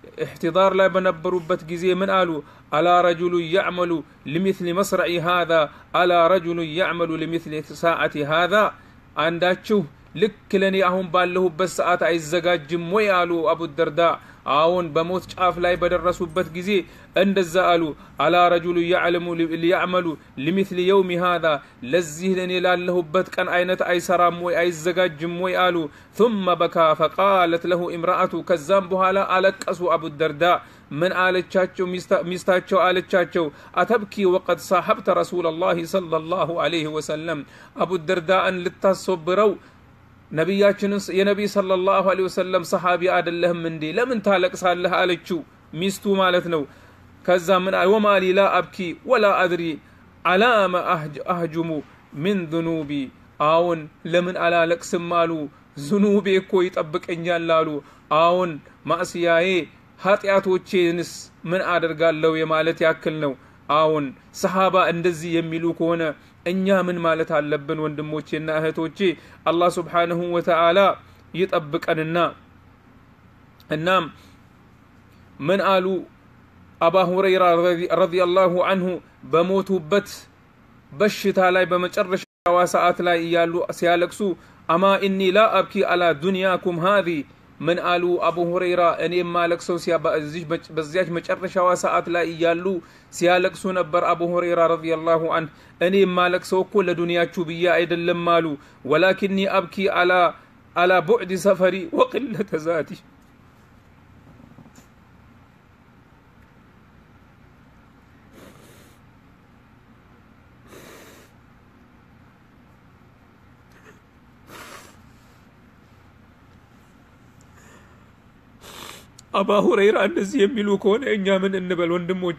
احتضار لا بنبروبت جزي من قالوا على رجل يعمل لمثل مصرع هذا على رجل يعمل لمثل ساعة هذا عنداتشو لك لني أهم بالله بساعات عزقاجم ويقالوا أبو الدرداء አሁን በሞት ጫፍ ላይ በደረሱበት ጊዜ እንደዛ አሉ على رجل يعمل لمثل يوم هذا ለዚህ ለኔ ላለሁበት ቀን አይነት አይሰራም ወይ አይዘጋጅም ወይ አሉ ثم بكى فقالت له امراته ከዛም በኋላ አለቀሱ አቡ ደርዳ ምን አለቻቸው ሚስታቸው አለቻቸው አተብኪ وقد صاحبت رسول الله صلى الله عليه وسلم አቡ ደርዳን ልታሰብረው ነብያችንን የነብይ ሰለላሁ ዐለይሂ ወሰለም ሰሃቢ አይደለም እንዴ ለምን ታለቅሳለህ አለችው ሚስቱ ማለት ነው ከዛ ምን ወማሊ ላ አብኪ ወላ አድሪ አላማ አህጁሙ من ذنوبي አሁን ለምን አላለቅስም አሉ ዝኑቤ እኮ ይጠብቀኛል አሉ አሁን ማዕሲያዬ ኃጢያቶቼንስ ምን አደርጋለሁ የማለት ያክል ነው አሁን ሰሃባ እንደዚህ የሚሉ ከሆነ እኛ ምን ማለት አለብን ወንድሞቼና እህቶቼ አላህ Subhanahu Wa Ta'ala ይጠብቀንና እናም ምን አሉ አባ ሁረይራ ረዲየላሁ ዐንሁ በሞቱበት በሽታ ላይ በመጨረሻው ሰዓት ላይ ያሉ ሲያለቅሱ አማ ኢኒ ላ አብኪ አላ ዱንያኩም ሃዚ من قالوا أبو هريرة أني مالك سو بزياج مشرشة وساعات لا يالو سيالك سو نبر أبو هريرة رضي الله عنه أني مالك سو كل دنيا شوبية أيضا لمالو ولكني أبكي على بعد سفري وقلة ذاتي አባ ሁረይራ እንደዚህ የሚሉ ከሆነ እኛ ምን እንበል ወንድሞቼ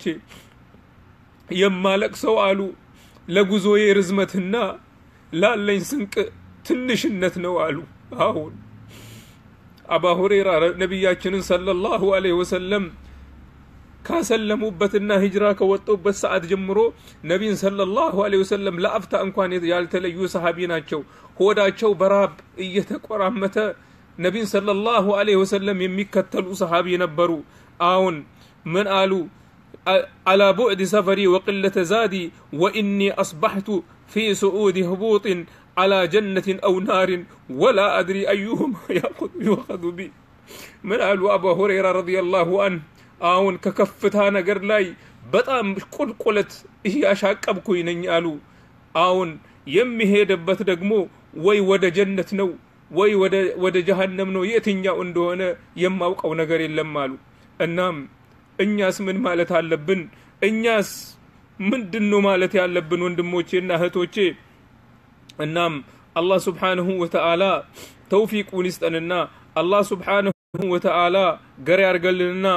የማለቅሰው አሉ ለጉዞዬ ርዝመትና ላለኝ ስንቅ ትንሽነት ነው አሉ አሁን አባ ሁረይራ ነብያችንን ሰለላሁ ዐለይሂ ወሰለም ካሰለሙበትና ሂጅራ ከወጡበት ሰዓት ጀምሮ ነብይን ሰለላሁ ዐለይሂ ወሰለም ለአፍታ እንኳን ያልተለዩ ሰሃቢ ናቸው ሆዳቸው በራብ እየተቆራመተ نبي صلى الله عليه وسلم يمكتلوا صحابي نبروا آون من قالوا على بعد سفري وقلة زادي وإني أصبحت في سعود هبوط على جنة أو نار ولا أدري أيهما يأخذ بي من قالوا أبو هريرة رضي الله عنه آون ككفتها نقر لاي بطام قلت هي أشاك أبكوين قالوا آون يمي هيدبت دقمو وي ود جنة نو ወይ ወደ ጀሃነም ነው የትኛው እንደሆነ የማውቀው ነገር የለም አሉ እናም እኛስ ምን ማለት አለብን እኛስ ምንድነው ማለት ያለብን ወንድሞቼና እህቶቼ እናም አላህ Subhanahu Wa Ta'ala ተውፊቁን ይስጠንና አላህ Subhanahu Wa Ta'ala ገር ያርገልንና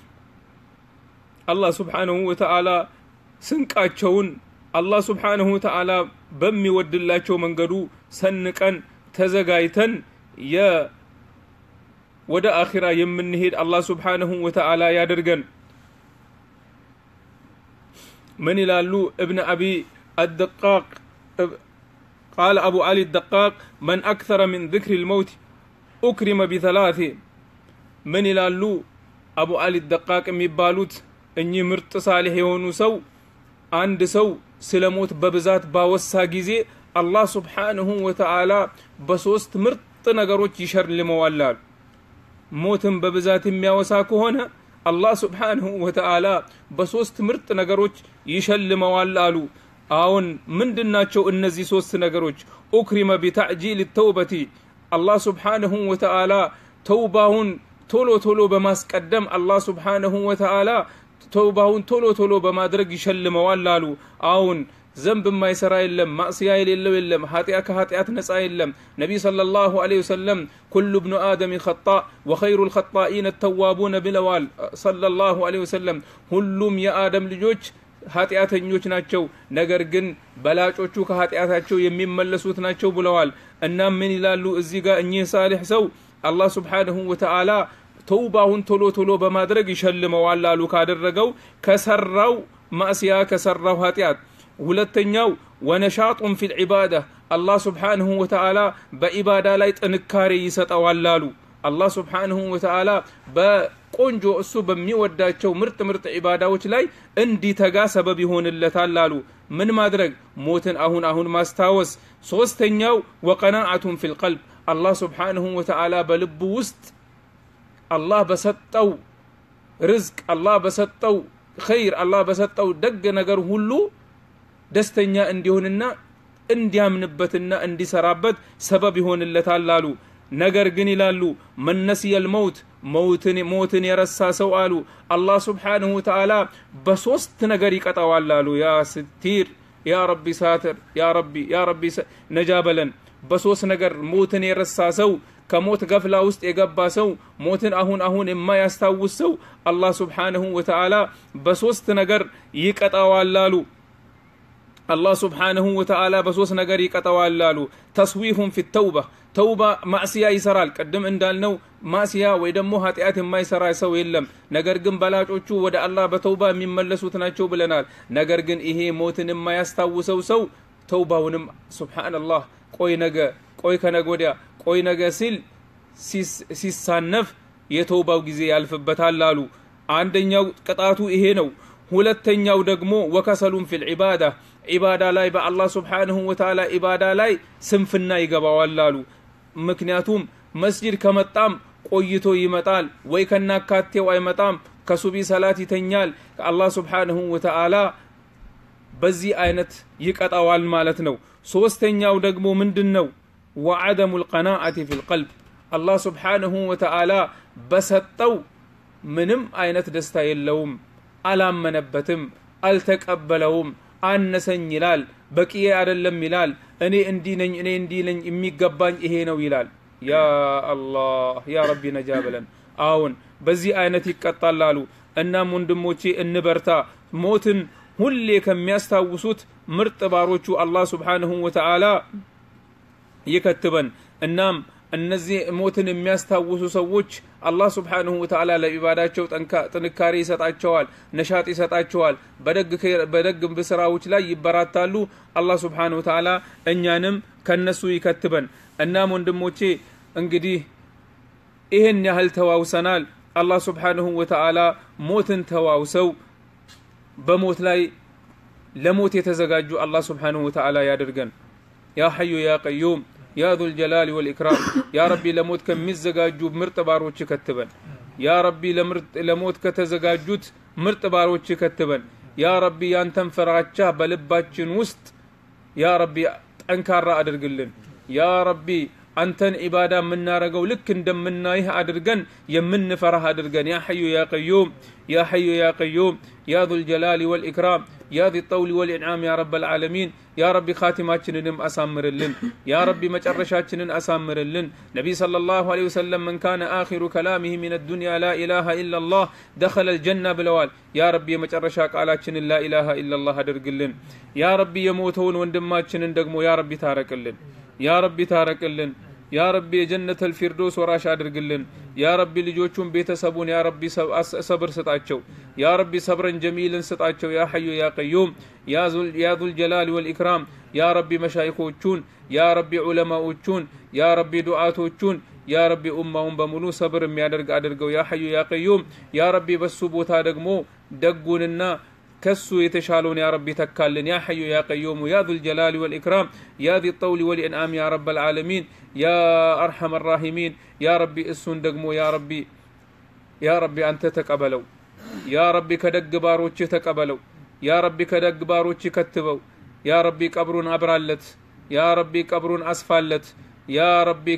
አላህ Subhanahu Wa Ta'ala ስንቃቸውን አላህ Subhanahu Wa Ta'ala በሚወድላቸው መንገዱ ሰንቀን تزغايتن يا ودا اخره يمنهد الله سبحانه وتعالى يادرغن من يلالو ابن ابي الدقاق قال ابو علي الدقاق من اكثر من ذكر الموت اكرم بثلاث من يلالو ابو علي الدقاق የሚባሉት እኚህ ምርጥ ሳሊህ የሆኑ ሰው አንድ ሰው ስለሞት በብዛት ባወሳ ጊዜ الله سبحانه وتعالى بسوست مرت نغروች ይሸልመዋል ሞትን በብዛት የሚያወሳኩ ሆነ الله سبحانه وتعالى በሶስት ምርጥ ነገሮች ይሸልመዋል አሉ አሁን ምንድናቸው እነዚህ ሶስት ነገሮች ኡክሪመ بتعجيل التوبه الله سبحانه وتعالى ተውባውን ቶሎ በማስቀደም الله سبحانه وتعالى ተውባውን ቶሎ በማድረግ ይሸልመዋል አሉ አሁን ذنب ما يسرى يلم معصية يلم ኃጢአት ነፃ የለም ነብይ ሰለላሁ ዐለይሂ ወሰለም كل ابن آدم خطاء وخير الخطائين التوابون بلوال ሰለላሁ ዐለይሂ ወሰለም ሁሉም የአደም ልጆች ኃጢአተኞች ናቸው ነገር ግን በላጮቹ ከኃጢአታቸው የሚመለሱት ናቸው ብለዋል እና ምን ይላሉ እዚህ ጋር እኚህ ሳሊህ ሰው አላህ Subhanahu Wa Ta'ala ተውባውን ቶሎ በማድረግ ይሸልመዋል አሉ ካደረገው ከሰራው ማዕሲያ ከሰራው ኃጢአት ሁለተኛው ወነሻጡን ፊል ዒባዳ አላህ Subhanahu Wa Ta'ala በኢባዳ ላይ ጥንካሬ ይሰጣዋል አሉ الله سبحانه وتعالى በቆንጆ እሱ በሚወዳቸው ምርጥ ዒባዳዎች ላይ እንዲተጋ ሰበብ ይሆንለታል አሉ ምን ማድረግ ሞትን አሁን ማስታወስ ሶስተኛው ወቀናአቱን ፊል ቀልብ الله سبحانه وتعالى በልቡ ውስጥ الله በሰጠው ርዝቅ الله በሰጠው ኸይር الله በሰጠው ደግ ነገር ሁሉ ደስተኛ እንዲሆንና እንዲያምንበትና እንዲሰራበት ሰበብ ይሆንለታል አሉ ነገር ግን ይላሉ መነሲየል ሞትን የረሳ ሰው አሉ الله سبحانه وتعالى በሶስት ነገር ይቀጣዋል አሉ ያ ስትር ያ ረቢ ሳትር ያ ረቢ ነጃበለን በሶስት ነገር ሞትን የረሳ ሰው ከሞት ገፍላ ውስጥ የገባ ሰው ሞትን አሁን የማያስታውስ ሰው الله سبحانه وتعالى በሶስት ነገር ይቀጣዋል አሉ الله سبحانه وتعالى بسوس نجار يقطعوا لالو تصويف في توبة معصية يسرال قدم እንዳልነው ማሲያ ወይ ደሞ ኃጢአት የማይሰራ ሰው የለም ነገር ግን በላጮቹ ወደ አላህ በተውባ የሚመለሱት ናቸው ብለናል ነገር ግን ይሄ ሞትን የማያስታውሰው ሰው ተውባውንም ሱብሃንአላህ ቆይ ከነገ ወዲያ ቆይ ነገ ሲሳነፍ የተውባው ጊዜ ያልፍበታል አሉ አንደኛው ቅጣቱ ይሄ ነው ሁለተኛው ደግሞ ወከሰሉን ፊል ዒባዳ ላይ በአላህ Subhanahu Wa Ta'ala ዒባዳ ላይ ስንፍና ይገባዋል አሉ ምክንያቱም መስጂድ ከመጣም ቆይቶ ይመጣል ወይ ከናካቴው አይመጣም ከሱቢ ሰላት ይተኛል አላህ Subhanahu Wa Ta'ala በዚህ አይነት ይቀጣዋል ማለት ነው ሶስተኛው ደግሞ ምንድነው ወዐደሙል ቀናአቲ ፊል ቀልብ አላህ Subhanahu Wa Ta'ala በሰጠው ምንም አይነት ደስታ የለውም አላመነበትም አልተቀበለውም አነሰኝ ይላል በቂዬ አይደለም ይላል እኔ እንዲ ነኝ የሚገባኝ ይሄ ነው ይላል ያ አላህ ያ ረቢ ነጃበለን አሁን በዚህ አይነት ይቀጣላሉ እናም ወንድሞቼ እንበርታ ሞትን ሁሌ ከሚያስታውሱት ምርጥ ባሮቹ አላህ Subhanahu Wa Ta'ala ይከትበን እናም እነዚህ ሞትን የሚያስታውሱ ሰዎች አላህ Subhanahu Wa Ta'ala ለዒባዳቸው ጥንካሬ ይሰጣቸዋል ነሻጥ ይሰጣቸዋል በደግ በስራዎች ላይ ይበራታሉ አላህ Subhanahu Wa Ta'ala እኛንም ከነሱ ይከትበን እናም ወንድሞቼ እንግዲህ ይሄን ያህል ተዋውሰናል አላህ Subhanahu Wa Ta'ala ሞትን ተዋውሰው በሞት ላይ ለሞት የተዘጋጁ አላህ Subhanahu Wa Ta'ala ያድርገን ያ ሐዩ ያ ቀዩም يا ذو الجلال والإكرام يا ربي لموت كم مزجاجو مرت باروتش كتبن يا ربي لموت كتزجاجوت مرت باروتش كتبن يا ربي أنتم فرعتشا بلباتشن وسط يا ربي أنكر أدرجلن يا ربي أنتن عبادة منا رجو لك دم منا يه أدرجن يمن فرح أدرجن يا حي يا قيوم يا حي يا قيوم يا ذو الجلال والإكرام يا ذي الطول والإنعام يا رب العالمين يا ربي خاتماتنا أسامر لن يا ربي مجرشاتنا أسامر لن نبي صلى الله عليه وسلم من كان آخر كلامه من الدنيا لا إله إلا الله دخل الجنة بلوال يا ربي مجرشاك على لا إله إلا الله درق لن يا ربي يموتون وندماتنا دقمو يا ربي تارك لن يا ربي تارك لن يا ربي جنة الفردوس وراش أدرقلن يا ربي لجوچون بيتسبون يا ربي صبر ستعچو يا ربي صبرا جميلا ستعچو يا حي يا قيوم يا ذو الجلال والإكرام يا ربي مشايخوچون يا ربي علماءوچون يا ربي دعاتوچون يا ربي أمهم بملو صبر ميادرق أدرقو يا حي يا قيوم يا ربي بسبوتا دقمو دقوننا كسو يتشالون يا ربي تكالن يا حي يا قيوم يا ذو الجلال والإكرام يا ذي الطول والإنعام يا رب العالمين يا أرحم الراحمين يا ربي السن دقمو يا ربي أنت تقبلو يا ربي كدق باروتش تقبلو يا ربي كدق باروتش كتبو يا ربي قبرون أبرالت يا ربي قبرون أسفالت يا ربي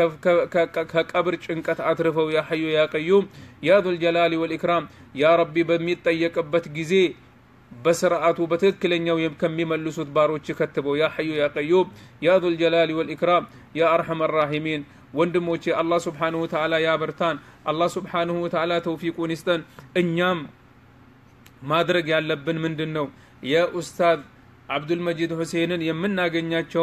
كقبر ጭንቀት አትርፈው يا حي يا قيوم يا ذو الجلال والإكرام يا ربي በሚጠየቅበት ጊዜ በስርዓቱ በትክክለኛው ከሚመልሱት ባሮች ከተበው يا حي يا قيوم يا ذو الجلال والإكرام يا أرحم الراحمين ወንድሞቼ አላህ Subhanahu Wa Ta'ala ያበርታን አላህ Subhanahu Wa Ta'ala ተውፊቁን ይስጠን እኛም ማድረግ ያለብን ምንድነው የኡስታዝ አብዱል መጂድ ሁሴንን የምናገኛቸውን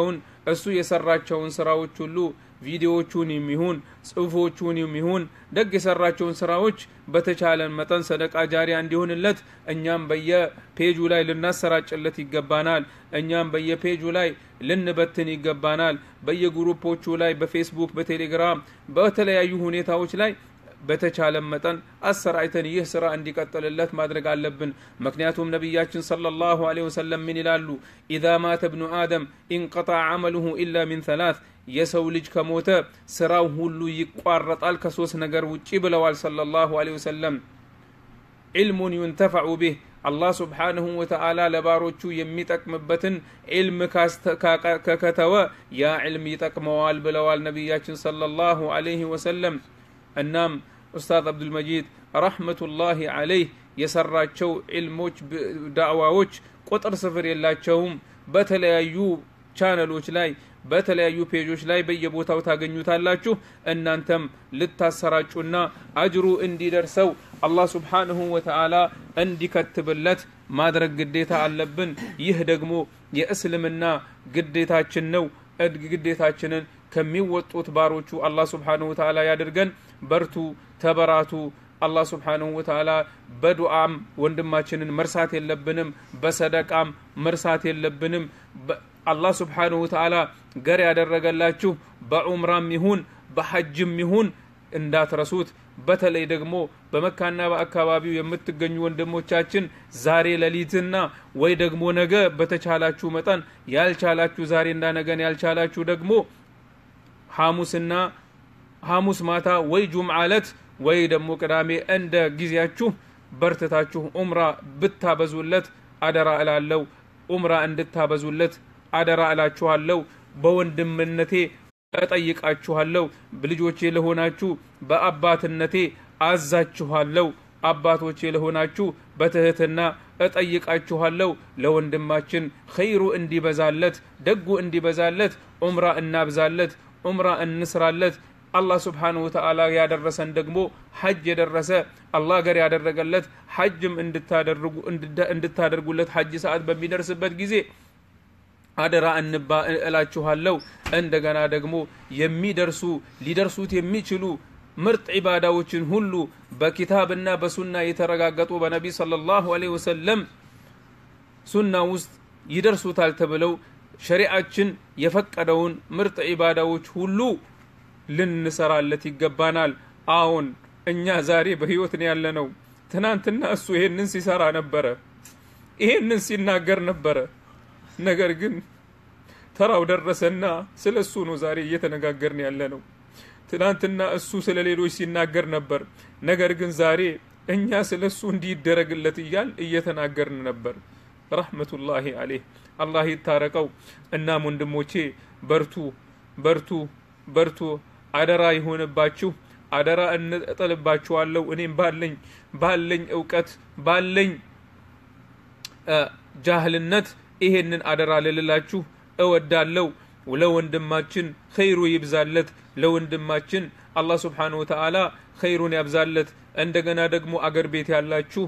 እሱ የሰራቸውን ስራዎች ሁሉ ቪዲዮዎቹን የሚሆን ጽሁፎቹን የሚሆን ደግ የሰራቸውን ስራዎች በተቻለን መጠን ሰደቃ ጃሪያ እንዲሆንለት እኛም በየፔጁ ላይ ልናሰራጭለት ይገባናል። እኛም በየፔጁ ላይ ልንበትን ይገባናል። በየግሩፖቹ ላይ በፌስቡክ በቴሌግራም በተለያዩ ሁኔታዎች ላይ በተቻለን መጠን አሰራይተን ይህ ስራ እንዲቀጥልለት ማድረግ አለብን። ምክንያቱም ነብያችን ሰለላሁ ዐለይሂ ወሰለም ምን ይላሉ? اذا مات ابن ادم انقطع عمله الا من ثلاث የሰው ልጅ ከሞተ ስራው ሁሉ ይቋረጣል ከሶስት ነገር ውጪ ብለዋል ሰለላሁ ዐለይሂ ወሰለም። علم ينتفع به الله سبحانه وتعالى ለባሮቹ የሚጠቅምበትን علم ከከተወ ያ علم ይጠቅመዋል ብለዋል ነብያችን ሰለላሁ ዐለይሂ ወሰለም። እናም ኡስታዝ አብዱል መጂድ ረህመቱላሂ ዐለይህ የሰራቸው ዒልሞች ዳዕዋዎች ቁጥር ስፍር የላቸውም። በተለያዩ ቻነሎች ላይ በተለያዩ ፔጆች ላይ በየቦታው ታገኙታላችሁ። እናንተም ልታሰራጩና አጅሩ እንዲደርሰው አላህ ሱብሓነሁ ወተዓላ እንዲከትብለት ማድረግ ግዴታ አለብን። ይህ ደግሞ የእስልምና ግዴታችን ነው። ግዴታችንን ከሚወጡት ባሮቹ አላህ ሱብሓነሁ ወተዓላ ያድርገን። በርቱ፣ ተበራቱ። አላህ ሱብሓነሁ ወተዓላ በዱዓም ወንድማችንን መርሳት የለብንም፣ በሰደቃም መርሳት የለብንም። አላህ ሱብሓነሁ ወተዓላ ገር ያደረገላችሁ በዑምራም ይሁን በሐጅም ይሁን እንዳትረሱት። በተለይ ደግሞ በመካና በአካባቢው የምትገኙ ወንድሞቻችን ዛሬ ሌሊትና ወይ ደግሞ ነገ በተቻላችሁ መጠን ያልቻላችሁ ዛሬና ነገን ያልቻላችሁ ደግሞ ሐሙስ ማታ ወይ ጁምዓ ዕለት ወይ ደግሞ ቅዳሜ እንደ ጊዜያችሁ በርትታችሁ ዑምራ ብታበዙለት አደራ እላለሁ። ዑምራ እንድታበዙለት አደራ እላችኋለሁ። በወንድምነቴ እጠይቃችኋለሁ። ልጆቼ ለሆናችሁ በአባትነቴ አዛችኋለሁ። አባቶቼ ለሆናችሁ በትህትና እጠይቃችኋለሁ። ለወንድማችን ኸይሩ እንዲበዛለት ደጉ እንዲበዛለት ዑምራ እናብዛለት፣ ዑምራ እንስራለት። አላህ ሱብሓነሁ ወተዓላ ያደረሰን ደግሞ ሐጅ የደረሰ አላህ ገር ያደረገለት ሐጅም እንድታደርጉለት ሐጅ ሰዓት በሚደርስበት ጊዜ አደራ እላችኋለሁ። እንደገና ደግሞ ሊደርሱት የሚችሉ ምርጥ ዒባዳዎችን ሁሉ በኪታብና በሱና የተረጋገጡ በነቢ ሰለላሁ ዐለይሂ ወሰለም ሱና ውስጥ ይደርሱታል ተብለው ሸሪዓችን የፈቀደውን ምርጥ ዒባዳዎች ሁሉ ልንሰራለት ይገባናል። አሁን እኛ ዛሬ በህይወት ነው ያለነው። ትናንትና እሱ ይሄንን ሲሰራ ነበረ፣ ይሄንን ሲናገር ነበረ። ነገር ግን ተራው ደረሰና ስለሱ ነው ዛሬ እየተነጋገርን ያለነው። ትናንትና እሱ ስለ ሌሎች ሲናገር ነበር፣ ነገር ግን ዛሬ እኛ ስለሱ እንዲደረግለት እየተናገርን ነበር። ረህመቱላሂ ዐለይህ አላህ ይታረቀው። እና ወንድሞቼ በርቱ። አደራ ይሆንባችሁ፣ አደራ እንጥልባችኋለሁ። እኔም ባለኝ ዕውቀት ባለኝ ጃህልነት ይሄንን አደራ ልላችሁ እወዳለሁ። ለወንድማችን ኸይሩ ይብዛለት፣ ለወንድማችን አላህ ሱብሓነሁ ወተዓላ ኸይሩን ያብዛለት። እንደገና ደግሞ አገር ቤት ያላችሁ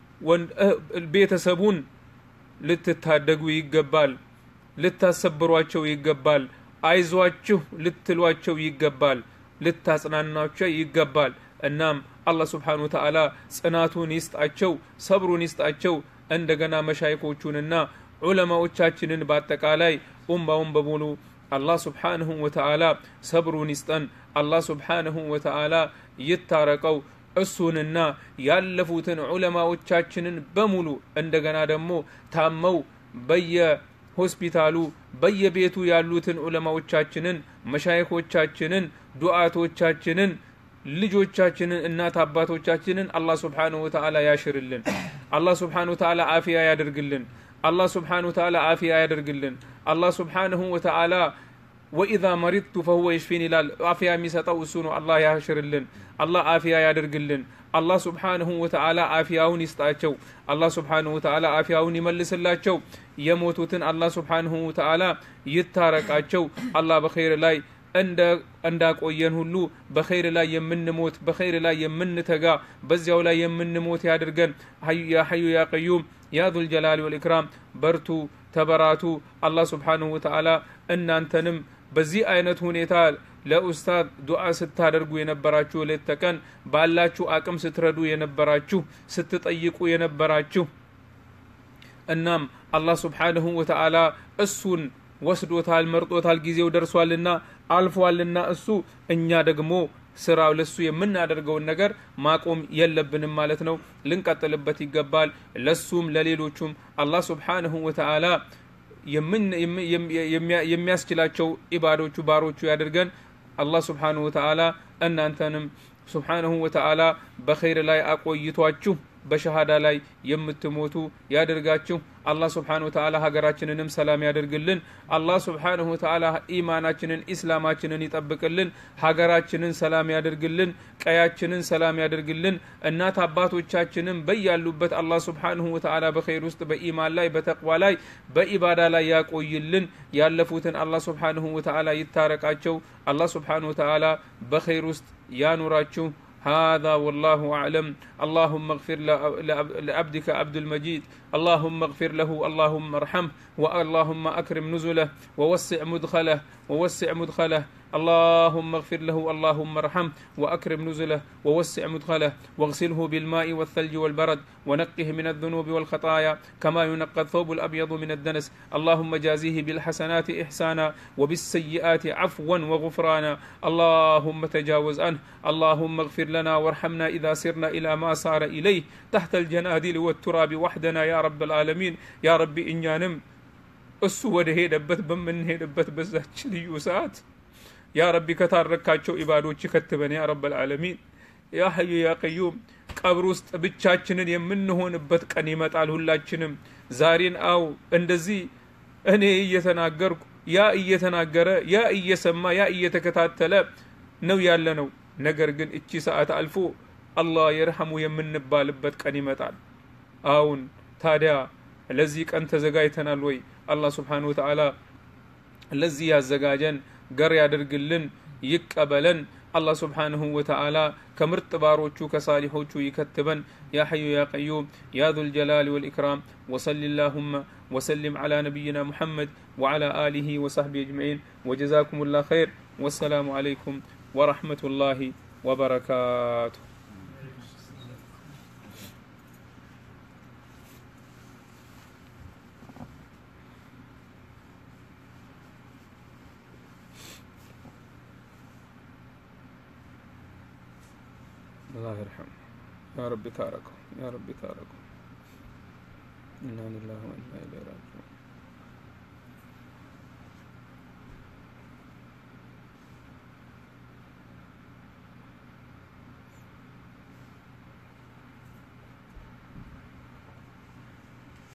ቤተሰቡን ልትታደጉ ይገባል፣ ልታሰብሯቸው ይገባል፣ አይዟችሁ ልትሏቸው ይገባል፣ ልታጽናናቸው ይገባል። እናም አላህ ሱብሓነሁ ወተዓላ ጽናቱን ይስጣቸው፣ ሰብሩን ይስጣቸው። እንደገና መሻይኾቹንና ዑለማዎቻችንን በአጠቃላይ ኡማውን በሙሉ አላህ ሱብሓነሁ ወተዓላ ሰብሩን ይስጠን። አላህ ሱብሓነሁ ወተዓላ ይታረቀው እሱንና ያለፉትን ዑለማዎቻችንን በሙሉ። እንደገና ደግሞ ታመው በየሆስፒታሉ በየቤቱ ያሉትን ዑለማዎቻችንን፣ መሻይኾቻችንን፣ ዱዓቶቻችንን፣ ልጆቻችንን፣ እናት አባቶቻችንን አላህ ሱብሓነሁ ወተዓላ ያሽርልን። አላህ ሱብሓነሁ ወተዓላ አፊያ ያደርግልን። አላህ ሱብሓነሁ ወተዓላ አፊያ ያደርግልን። አላህ ሱብሓነሁ ወተዓላ ወኢዛ መሪድቱ ፈሁወ ይሽፊን ይላል። አፊያ የሚሰጠው እሱ ነው። አላህ ያሽርልን። አላህ አፊያ ያደርግልን። አላህ ሱብሓነሁ ወተዓላ አፊያውን ይስጣቸው። አላህ ሱብሓነሁ ወተዓላ አፊያውን ይመልስላቸው። የሞቱትን አላህ ሱብሓነሁ ወተዓላ ይታረቃቸው። አላህ በኸይር ላይ እንዳቆየን ሁሉ በኸይር ላይ የምንሞት በኸይር ላይ የምንተጋ በዚያው ላይ የምንሞት ያድርገን። ያ ሐዩ ያ ቀዩም ያ ዙል ጀላሊ ወል ኢክራም። በርቱ፣ ተበራቱ አላህ Subhanahu Wa Ta'ala እናንተንም በዚህ አይነት ሁኔታ ለኡስታዝ ዱዓ ስታደርጉ የነበራችሁ ለተቀን ባላችሁ አቅም ስትረዱ የነበራችሁ ስትጠይቁ የነበራችሁ እናም አላህ Subhanahu Wa Ta'ala እሱን ወስዶታል መርጦታል ጊዜው ደርሷልና አልፏልና እሱ እኛ ደግሞ ስራው ለሱ የምናደርገው ነገር ማቆም የለብንም ማለት ነው ልንቀጥልበት ይገባል ለሱም ለሌሎቹም አላህ Subhanahu Wa Ta'ala የሚያስችላቸው ኢባዶቹ ባሮቹ ያድርገን አላህ Subhanahu Wa Ta'ala እናንተንም Subhanahu Wa Ta'ala በኸይር ላይ አቆይቷችሁ በሸሃዳ ላይ የምትሞቱ ያደርጋችሁ አላህ Subhanahu Wa Ta'ala ሀገራችንንም ሰላም ያደርግልን አላህ Subhanahu Wa Ta'ala ኢማናችንን እስላማችንን ይጠብቅልን ሀገራችንን ሰላም ያደርግልን ቀያችንን ሰላም ያደርግልን እናት አባቶቻችንን በያሉበት አላህ Subhanahu Wa Ta'ala በኸይር ውስጥ በኢማን ላይ በተቅዋ ላይ በኢባዳ ላይ ያቆይልን ያለፉትን አላህ Subhanahu Wa Ta'ala ይታረቃቸው አላህ Subhanahu Wa Ta'ala በኸይር ውስጥ ያኑራችሁ هذا والله أعلم اللهم اغفر لعبدك عبد المجيد اللهم اغفر له اللهم ارحمه واللهم أكرم نزله ووسع مدخله اللهم اغفر له اللهم ارحمه وأكرم نزله ووسع مدخله واغسله بالماء والثلج والبرد ونقه من الذنوب والخطايا كما ينقى الثوب الأبيض من الدنس اللهم جازيه بالحسنات إحسانا وبالسيئات عفوا وغفرانا اللهم تجاوز عنه اللهم اغفر لنا وارحمنا إذا سرنا إلى ما صار إليه تحت الجنادل والتراب وحدنا يا رب العالمين يا رب إنيانم السود هيدبت بمن هيدبت بزاች ልዩ ሰዓት يا ربي كتاركاچو ኢባዶች ከተበን يا رب العالمين يا حي يا قيوم ቀብር ውስጥ ብቻችንን የምንሆንበት ቀን ይመጣል ሁላችንም ዛሬን አው እንደዚህ እኔ እየተናገርኩ ያ እየተናገረ ያ እየሰማ ያ እየተከታተለ ነው ያለነው ነገር ግን እቺ ሰዓት አልፎ አላህ ይርሐሙ የምንባልበት ቀን ይመጣል አሁን ታዲያ ለዚህ ቀን ተዘጋጅተናል ወይ አላህ Subhanahu Wa Ta'ala ለዚህ ያዘጋጀን ገር ያድርግልን ይቀበለን الله سبحانه وتعالى كمرت باروچو كصالحوچو يكتبن يا حي يا قيوم يا ذو الجلال والإكرام وصل اللهم وسلم على نبينا محمد وعلى آله وصحبه أجمعين وجزاكم الله خير والسلام عليكم ورحمة الله وبركاته الله يرحمه يا رب تاركه يا رب تاركه إنا لله وإنا إليه راجعون